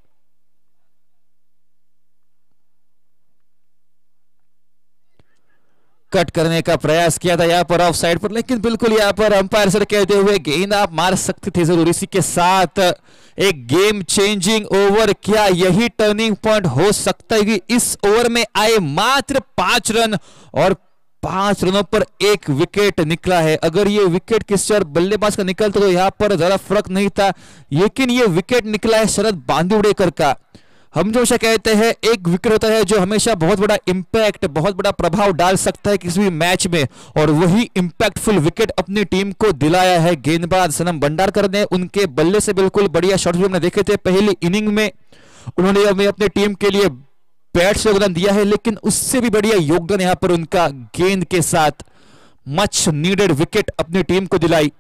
Speaker 1: कट करने का प्रयास किया था यहां पर ऑफ साइड पर, लेकिन बिल्कुल यहां पर अंपायर सर कहते हुए गेंद आप मार सकते थे जरूर। इसी के साथ एक गेम चेंजिंग ओवर, क्या यही टर्निंग पॉइंट हो सकता है कि इस ओवर में आए मात्र 5 रन और 5 रनों पर एक विकेट निकला है। अगर ये विकेट किसी और बल्लेबाज का निकलता तो यहां पर ज्यादा फर्क नहीं था, लेकिन ये विकेट निकला है शरद बांदुड़ेकर का। हम जो हमेशा कहते हैं एक विकेट होता है जो हमेशा बहुत बड़ा इंपैक्ट, बहुत बड़ा प्रभाव डाल सकता है किसी भी मैच में, और वही इंपैक्टफुल विकेट अपनी टीम को दिलाया है गेंदबाज सनम भंडारकर ने। उनके बल्ले से बिल्कुल बढ़िया शॉट्स भी हमने देखे थे पहली इनिंग में। उन्होंने हमें अपने टीम के लिए बैट से योगदान दिया है, लेकिन उससे भी बढ़िया योगदान यहां पर उनका गेंद के साथ मच नीडेड विकेट अपनी टीम को दिलाई।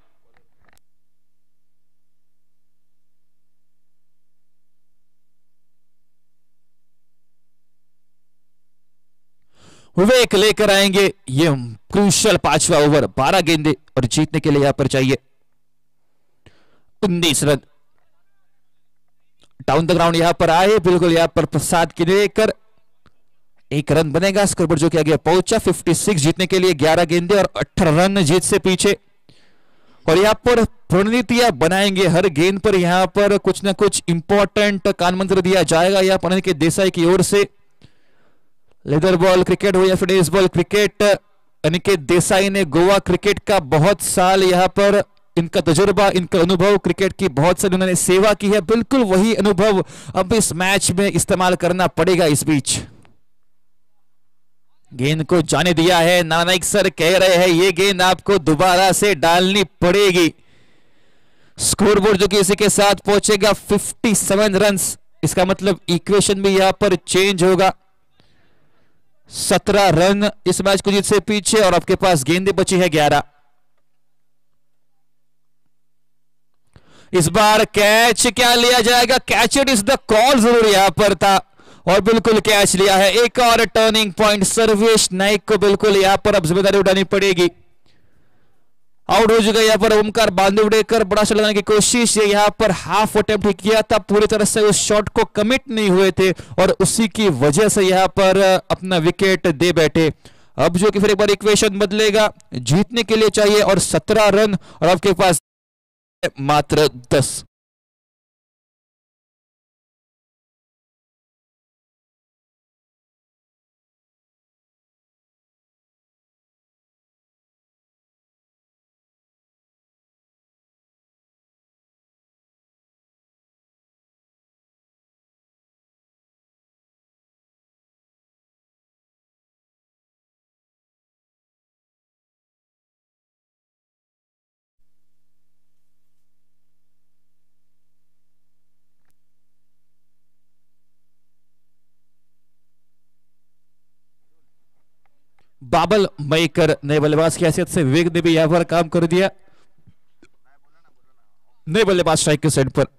Speaker 1: विवेक लेकर आएंगे ये क्रूशियल 5वां ओवर। 12 गेंदे और जीतने के लिए यहां पर चाहिए 19 रन। डाउन द ग्राउंड यहां पर आए, बिल्कुल यहां पर प्रसाद की लेकर 1 रन बनेगा। स्कोरबोर्ड जो कि आगे पहुंचा 56। जीतने के लिए 11 गेंदे और 18 रन, जीत से पीछे। और यहां पर रणनीतियां बनाएंगे हर गेंद पर, यहां पर कुछ ना कुछ इंपॉर्टेंट कान मंत्र दिया जाएगा यहां पर के देसाई की ओर से। लेदर बॉल क्रिकेट हो या फिर deuce ball cricket, Aniket Desai ने गोवा क्रिकेट का बहुत साल यहां पर इनका तजुर्बा, इनका अनुभव, क्रिकेट की बहुत सारी उन्होंने सेवा की है। बिल्कुल वही अनुभव अब इस मैच में इस्तेमाल करना पड़ेगा। इस बीच गेंद को जाने दिया है, नानाइक सर कह रहे हैं ये गेंद आपको दोबारा से डालनी पड़ेगी। स्कोरबोर्ड जो कि इसी के साथ पहुंचेगा 57 रन। इसका मतलब इक्वेशन भी यहां पर चेंज होगा। 17 रन इस मैच को जीत से पीछे, और आपके पास गेंदें बची है 11। इस बार कैच क्या लिया जाएगा? Catch it is the call जरूर यहां पर था, और बिल्कुल कैच लिया है। एक और टर्निंग पॉइंट सर्वेश नाइक को बिल्कुल यहां पर अब जिम्मेदारी उठानी पड़ेगी। आउट हो चुका यहां पर ओमकार बांदुड़ेकर। बड़ा शॉट लगाने की कोशिश, यहां पर हाफ अटेम्प्ट किया था, पूरी तरह से उस शॉट को कमिट नहीं हुए थे, और उसी की वजह से यहां पर अपना विकेट दे बैठे। अब जो कि फिर एक बार इक्वेशन बदलेगा, जीतने के लिए चाहिए और 17 रन, और आपके पास मात्र 10। बाबल मयकर नए बल्लेबाज की हैसियत से विवेक ने भी यहां पर काम कर दिया। नए बल्लेबाज स्ट्राइक के साइड पर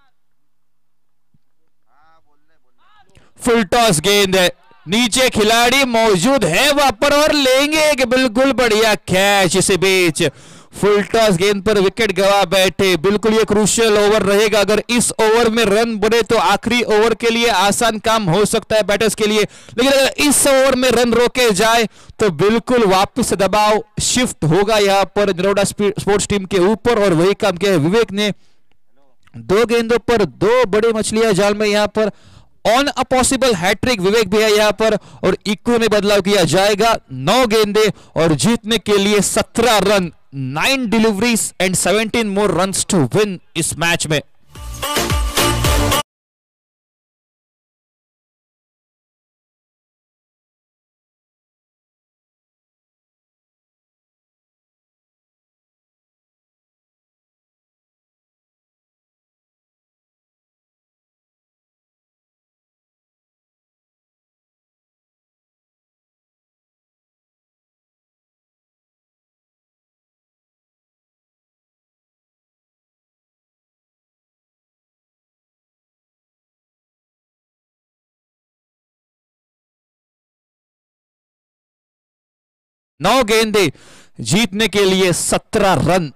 Speaker 1: फुल टॉस गेंद है, नीचे खिलाड़ी मौजूद है वहां पर और लेंगे कि बिल्कुल बढ़िया कैच। इसी बीच फुल टॉस गेंद पर विकेट गवा बैठे। बिल्कुल ये क्रूशियल ओवर रहेगा। अगर इस ओवर में रन बने तो आखिरी ओवर के लिए आसान काम हो सकता है बैटर्स के लिए, लेकिन अगर इस ओवर में रन रोके जाए तो बिल्कुल वापस से दबाव शिफ्ट होगा यहां पर नरोडा स्पोर्ट्स टीम के ऊपर। और वही काम किया विवेक ने। 2 गेंदों पर 2 बड़ी मछलियां जाल में यहां पर on a possible hattrick Vivek भी है यहां पर। और इक्को में बदलाव किया जाएगा। 9 गेंदे और जीतने के लिए 17 run, 9 deliveries and 17 more runs to win इस मैच में। नौ गेंदे जीतने के लिए 17 रन।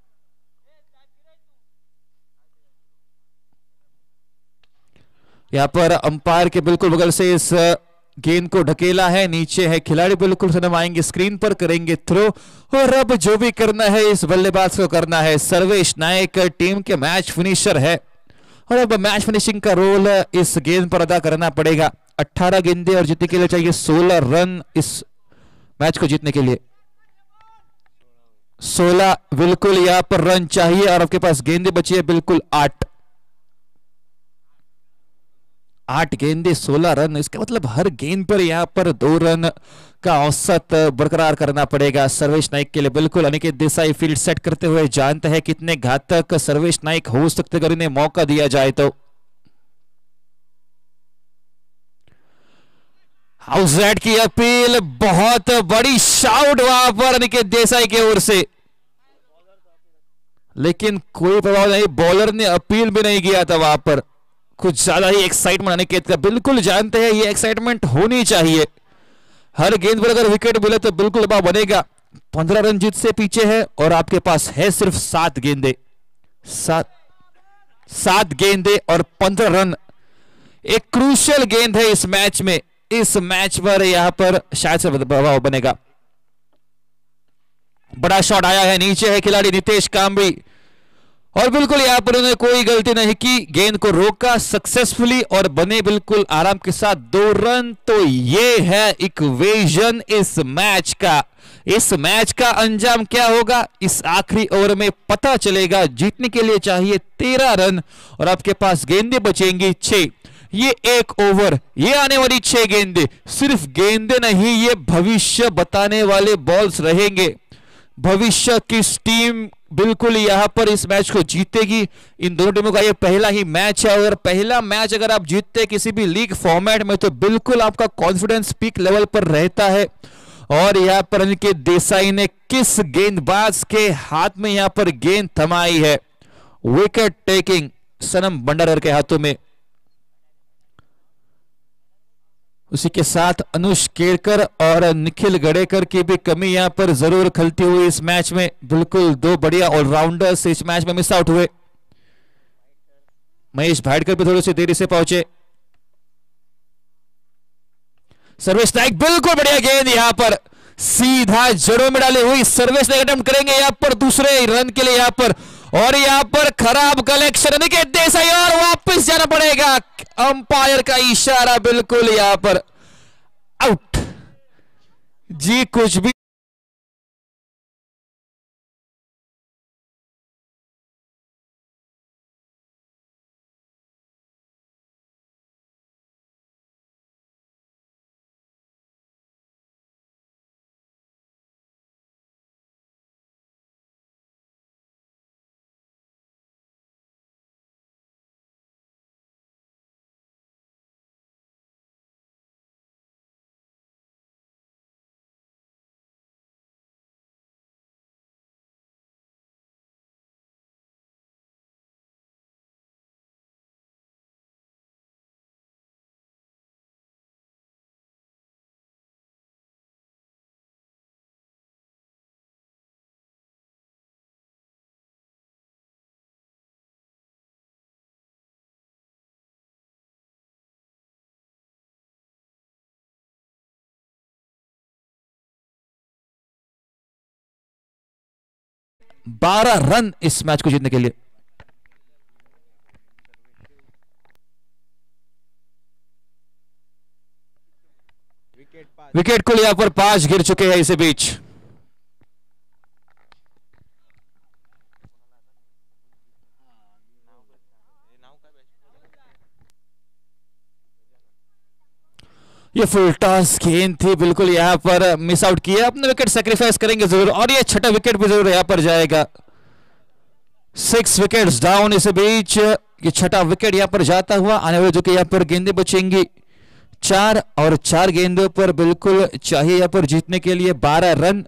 Speaker 1: यहां पर अंपायर के बिल्कुल बगल से इस गेंद को ढकेला है। नीचे है खिलाड़ी, बिल्कुल सनम आएंगे स्क्रीन पर, करेंगे थ्रो। और अब जो भी करना है इस बल्लेबाज को करना है। सर्वेश नायक टीम के मैच फिनिशर है और अब मैच फिनिशिंग का रोल इस गेंद पर अदा करना पड़ेगा। 18 गेंदे और जीतने के लिए चाहिए 16 रन। इस मैच को जीतने के लिए 16 बिल्कुल यहां पर रन चाहिए और आपके पास गेंदे बची है बिल्कुल 8। 8 गेंदे 16 रन, इसका मतलब हर गेंद पर यहां पर 2 रन का औसत बरकरार करना पड़ेगा सर्वेश नाइक के लिए। बिल्कुल अनिकेत देसाई फील्ड सेट करते हुए जानते हैं कितने घातक सर्वेश नाइक हो सकते अगर इन्हें मौका दिया जाए तो। हाउसरेड की अपील, बहुत बड़ी शाउट वहां पर अनिकेत देसाई की ओर से, लेकिन कोई प्रभाव नहीं। बॉलर ने अपील भी नहीं किया था वहां पर। कुछ ज्यादा ही एक्साइटमेंट अनिकेत का, बिल्कुल जानते हैं ये एक्साइटमेंट होनी चाहिए। हर गेंद पर अगर विकेट मिले तो बिल्कुल दबाव बनेगा। 15 रन जीत से पीछे है और आपके पास है सिर्फ 7 गेंदे। 7 गेंदे और 15 रन। एक क्रूशियल गेंद है इस मैच में। इस मैच पर यहां पर शायद से प्रभाव बनेगा। बड़ा शॉट आया है, नीचे है खिलाड़ी नितेश कांबी और बिल्कुल यहां पर उन्होंने कोई गलती नहीं की। गेंद को रोका सक्सेसफुली और बने बिल्कुल आराम के साथ 2 रन। तो ये है इक्वेशन इस मैच का। इस मैच का अंजाम क्या होगा इस आखिरी ओवर में पता चलेगा। जीतने के लिए चाहिए 13 रन और आपके पास गेंदे बचेंगी 6। ये एक ओवर, ये आने वाली 6 गेंदे सिर्फ गेंदे नहीं, ये भविष्य बताने वाले बॉल्स रहेंगे। भविष्य किस टीम बिल्कुल यहां पर इस मैच को जीतेगी। इन दोनों टीमों का ये पहला ही मैच है और पहला मैच अगर आप जीतते किसी भी लीग फॉर्मेट में तो बिल्कुल आपका कॉन्फिडेंस पीक लेवल पर रहता है। और यहां पर अनिकेत देसाई ने किस गेंदबाज के हाथ में यहां पर गेंद थमाई है। विकेट टेकिंग सनम भंडारकर के हाथों में। उसी के साथ अनुष केरकर और निखिल गड़ेकर की भी कमी यहां पर जरूर खलती हुई इस मैच में। बिल्कुल 2 बढ़िया ऑलराउंडर्स इस मैच में मिस आउट हुए। महेश भाटकर भी थोड़ी सी देरी से पहुंचे। सर्वेश नाइक, बिल्कुल बढ़िया गेंद यहां पर सीधा जड़ों में डाली हुई। सर्वेश नाइक अटेम्प्ट करेंगे यहां पर दूसरे रन के लिए यहां पर, और यहां पर खराब कलेक्शन अनिकेत देसाई और वापस जाना पड़ेगा। अंपायर का इशारा, बिल्कुल यहां पर आउट। जी कुछ भी 12 रन इस मैच को जीतने के लिए। विकेट कुल यहां पर 5 गिर चुके हैं इसी बीच। ये फुल टॉस गेंद थी, बिल्कुल यहां पर मिस आउट किया, अपने विकेट सेक्रीफाइस करेंगे जरूर और ये छठा विकेट भी जरूर यहां पर जाएगा। 6 विकेट्स डाउन इस बीच, ये छठा विकेट यहां पर जाता हुआ आने वाले जो कि यहां पर गेंदें बचेंगी 4 और 4 गेंदों पर बिल्कुल चाहिए यहां पर जीतने के लिए 12 रन।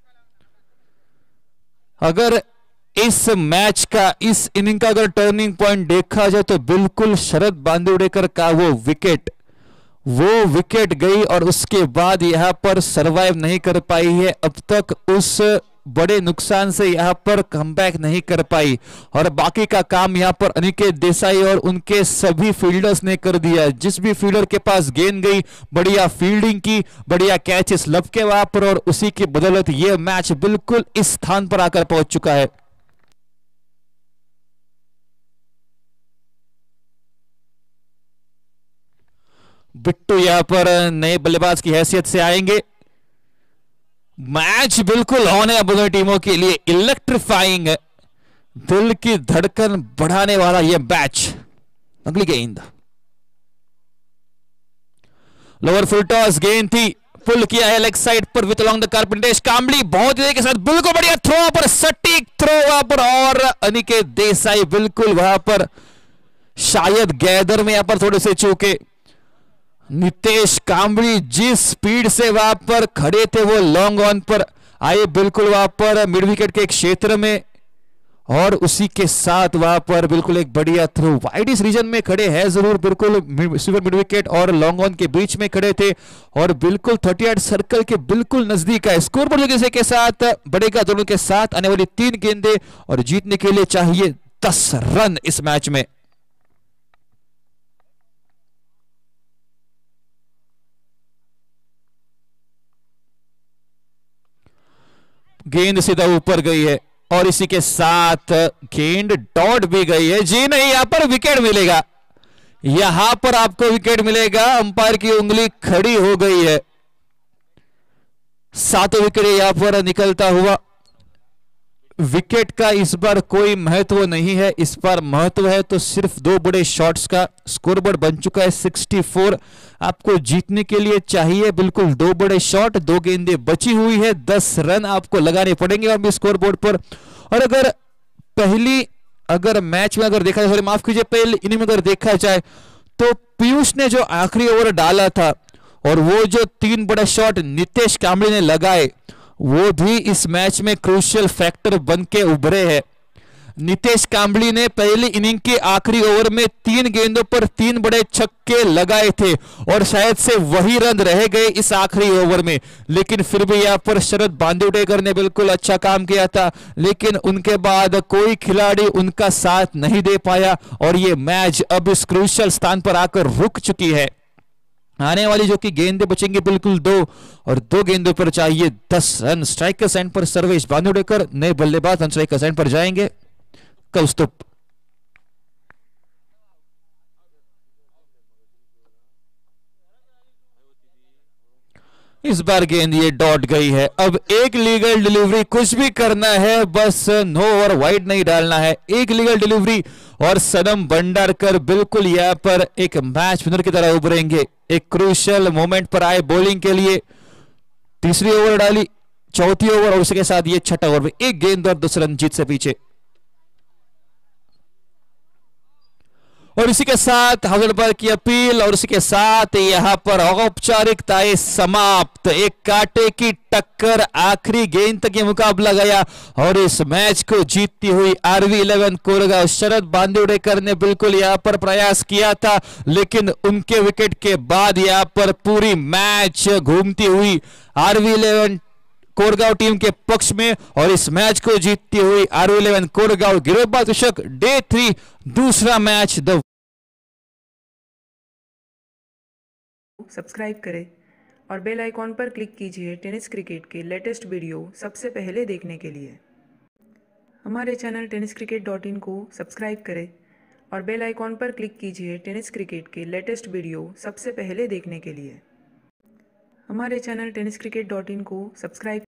Speaker 1: अगर इस मैच का, इस इनिंग का अगर टर्निंग पॉइंट देखा जाए तो बिल्कुल शरद बांदेवडेकर का वो विकेट गई और उसके बाद यहां पर सरवाइव नहीं कर पाई है, अब तक उस बड़े नुकसान से यहां पर कमबैक नहीं कर पाई और बाकी का काम यहां पर अनिकेत देसाई और उनके सभी फील्डर्स ने कर दिया। जिस भी फील्डर के पास गेंद गई, बढ़िया फील्डिंग की, बढ़िया कैचेस लपके वहां पर और उसी की बदौलत यह मैच बिल्कुल इस स्थान पर आकर पहुंच चुका है। बिट्टू यहां पर नए बल्लेबाज की हैसियत से आएंगे। मैच बिल्कुल ऑन है दोनों टीमों के लिए, इलेक्ट्रीफाइंग, दिल की धड़कन बढ़ाने वाला यह मैच। अगली गेंद लोअर फुल टॉस गेंद थी, पुल किया है लेग साइड पर विथ अलोंग द कार्पेंटेज कांबली, बहुत ही के साथ बिल्कुल बढ़िया थ्रो पर, सटीक थ्रो वहां पर और अनिकेत देसाई बिल्कुल वहां पर शायद गैदर में यहां पर थोड़े से चूके। नितेश कांबली जिस स्पीड से वहां पर खड़े थे वो लॉन्ग ऑन पर आए बिल्कुल वहां पर मिड विकेट के क्षेत्र में और उसी के साथ वहां पर बिल्कुल एक बढ़िया थ्रो, वाइड रीजन में खड़े हैं जरूर, बिल्कुल मिड विकेट और लॉन्ग ऑन के बीच में खड़े थे और बिल्कुल 38 सर्कल के बिल्कुल नजदीक है। स्कोर बोर्ड के साथ बढ़ेगा दोनों के साथ आने वाली 3 गेंदें और जीतने के लिए चाहिए 10 रन इस मैच में। गेंद सीधा ऊपर गई है और इसी के साथ गेंद डॉट भी गई है। जी नहीं, यहां पर विकेट मिलेगा, यहां पर आपको विकेट मिलेगा, अंपायर की उंगली खड़ी हो गई है। 7 विकेट यहां पर निकलता हुआ। विकेट का इस बार कोई महत्व नहीं है, इस बार महत्व है तो सिर्फ 2 बड़े शॉट्स का। स्कोरबोर्ड बन चुका है 64, आपको जीतने के लिए चाहिए बिल्कुल 2 बड़े शॉट, 2 गेंदें बची हुई है, 10 रन आपको लगाने पड़ेंगे और भी स्कोरबोर्ड पर। और अगर मैच में अगर देखा जाए, माफ कीजिए, पहले इनिंग में अगर देखा जाए तो पीयूष ने जो आखिरी ओवर डाला था और वो जो 3 बड़े शॉट नितेश कांबळे ने लगाए वो भी इस मैच में क्रूशियल फैक्टर बन के उभरे हैं। नितेश कांबळे ने पहली इनिंग के आखिरी ओवर में 3 गेंदों पर 3 बड़े छक्के लगाए थे और शायद से वही रन रह गए इस आखिरी ओवर में, लेकिन फिर भी यहां पर शरद बांदेवडेकर ने बिल्कुल अच्छा काम किया था, लेकिन उनके बाद कोई खिलाड़ी उनका साथ नहीं दे पाया और ये मैच अब इस क्रूशियल स्थान पर आकर रुक चुकी है। आने वाली जो कि गेंदें बचेंगी बिल्कुल 2 और 2 गेंदों पर चाहिए 10 रन। स्ट्राइकर एंड पर सर्वेश बांदेवडेकर, नए बल्लेबाज स्ट्राइकर एंड पर जाएंगे कौस्तुभ। इस बार गेंद ये डॉट गई है। अब एक लीगल डिलीवरी, कुछ भी करना है बस नो और वाइड नहीं डालना है, एक लीगल डिलीवरी और सनम भंडारकर बिल्कुल यहां पर एक मैच विनर की तरह उभरेंगे। एक क्रूशियल मोमेंट पर आए बॉलिंग के लिए, तीसरी ओवर डाली, चौथी ओवर और उसके साथ ये छठा ओवर में 1 गेंद और 10 रन जीत से पीछे। और इसी के साथ हवलदार की अपील और इसी के साथ यहां पर औपचारिकताएं समाप्त। एक कांटे की टक्कर, आखिरी गेंद तक ये मुकाबला गया और इस मैच को जीतती हुई RV11 कोरगांव। शरद बांदेवडेकर ने बिल्कुल यहां पर प्रयास किया था, लेकिन उनके विकेट के बाद यहां पर पूरी मैच घूमती हुई RV11 कोरगांव टीम के पक्ष में और इस मैच को जीतती हुई RV11 कोरगांव। गिरोहबाज चषक डे 3 दूसरा मैच।
Speaker 3: सब्सक्राइब करें और बेल आइकॉन पर क्लिक कीजिए टेनिस क्रिकेट के लेटेस्ट वीडियो सबसे पहले देखने के लिए। हमारे चैनल tenniscricket.in को सब्सक्राइब करें और बेल आइकॉन पर क्लिक कीजिए टेनिस क्रिकेट के लेटेस्ट वीडियो सबसे पहले देखने के लिए। हमारे चैनल tenniscricket.in को सब्सक्राइब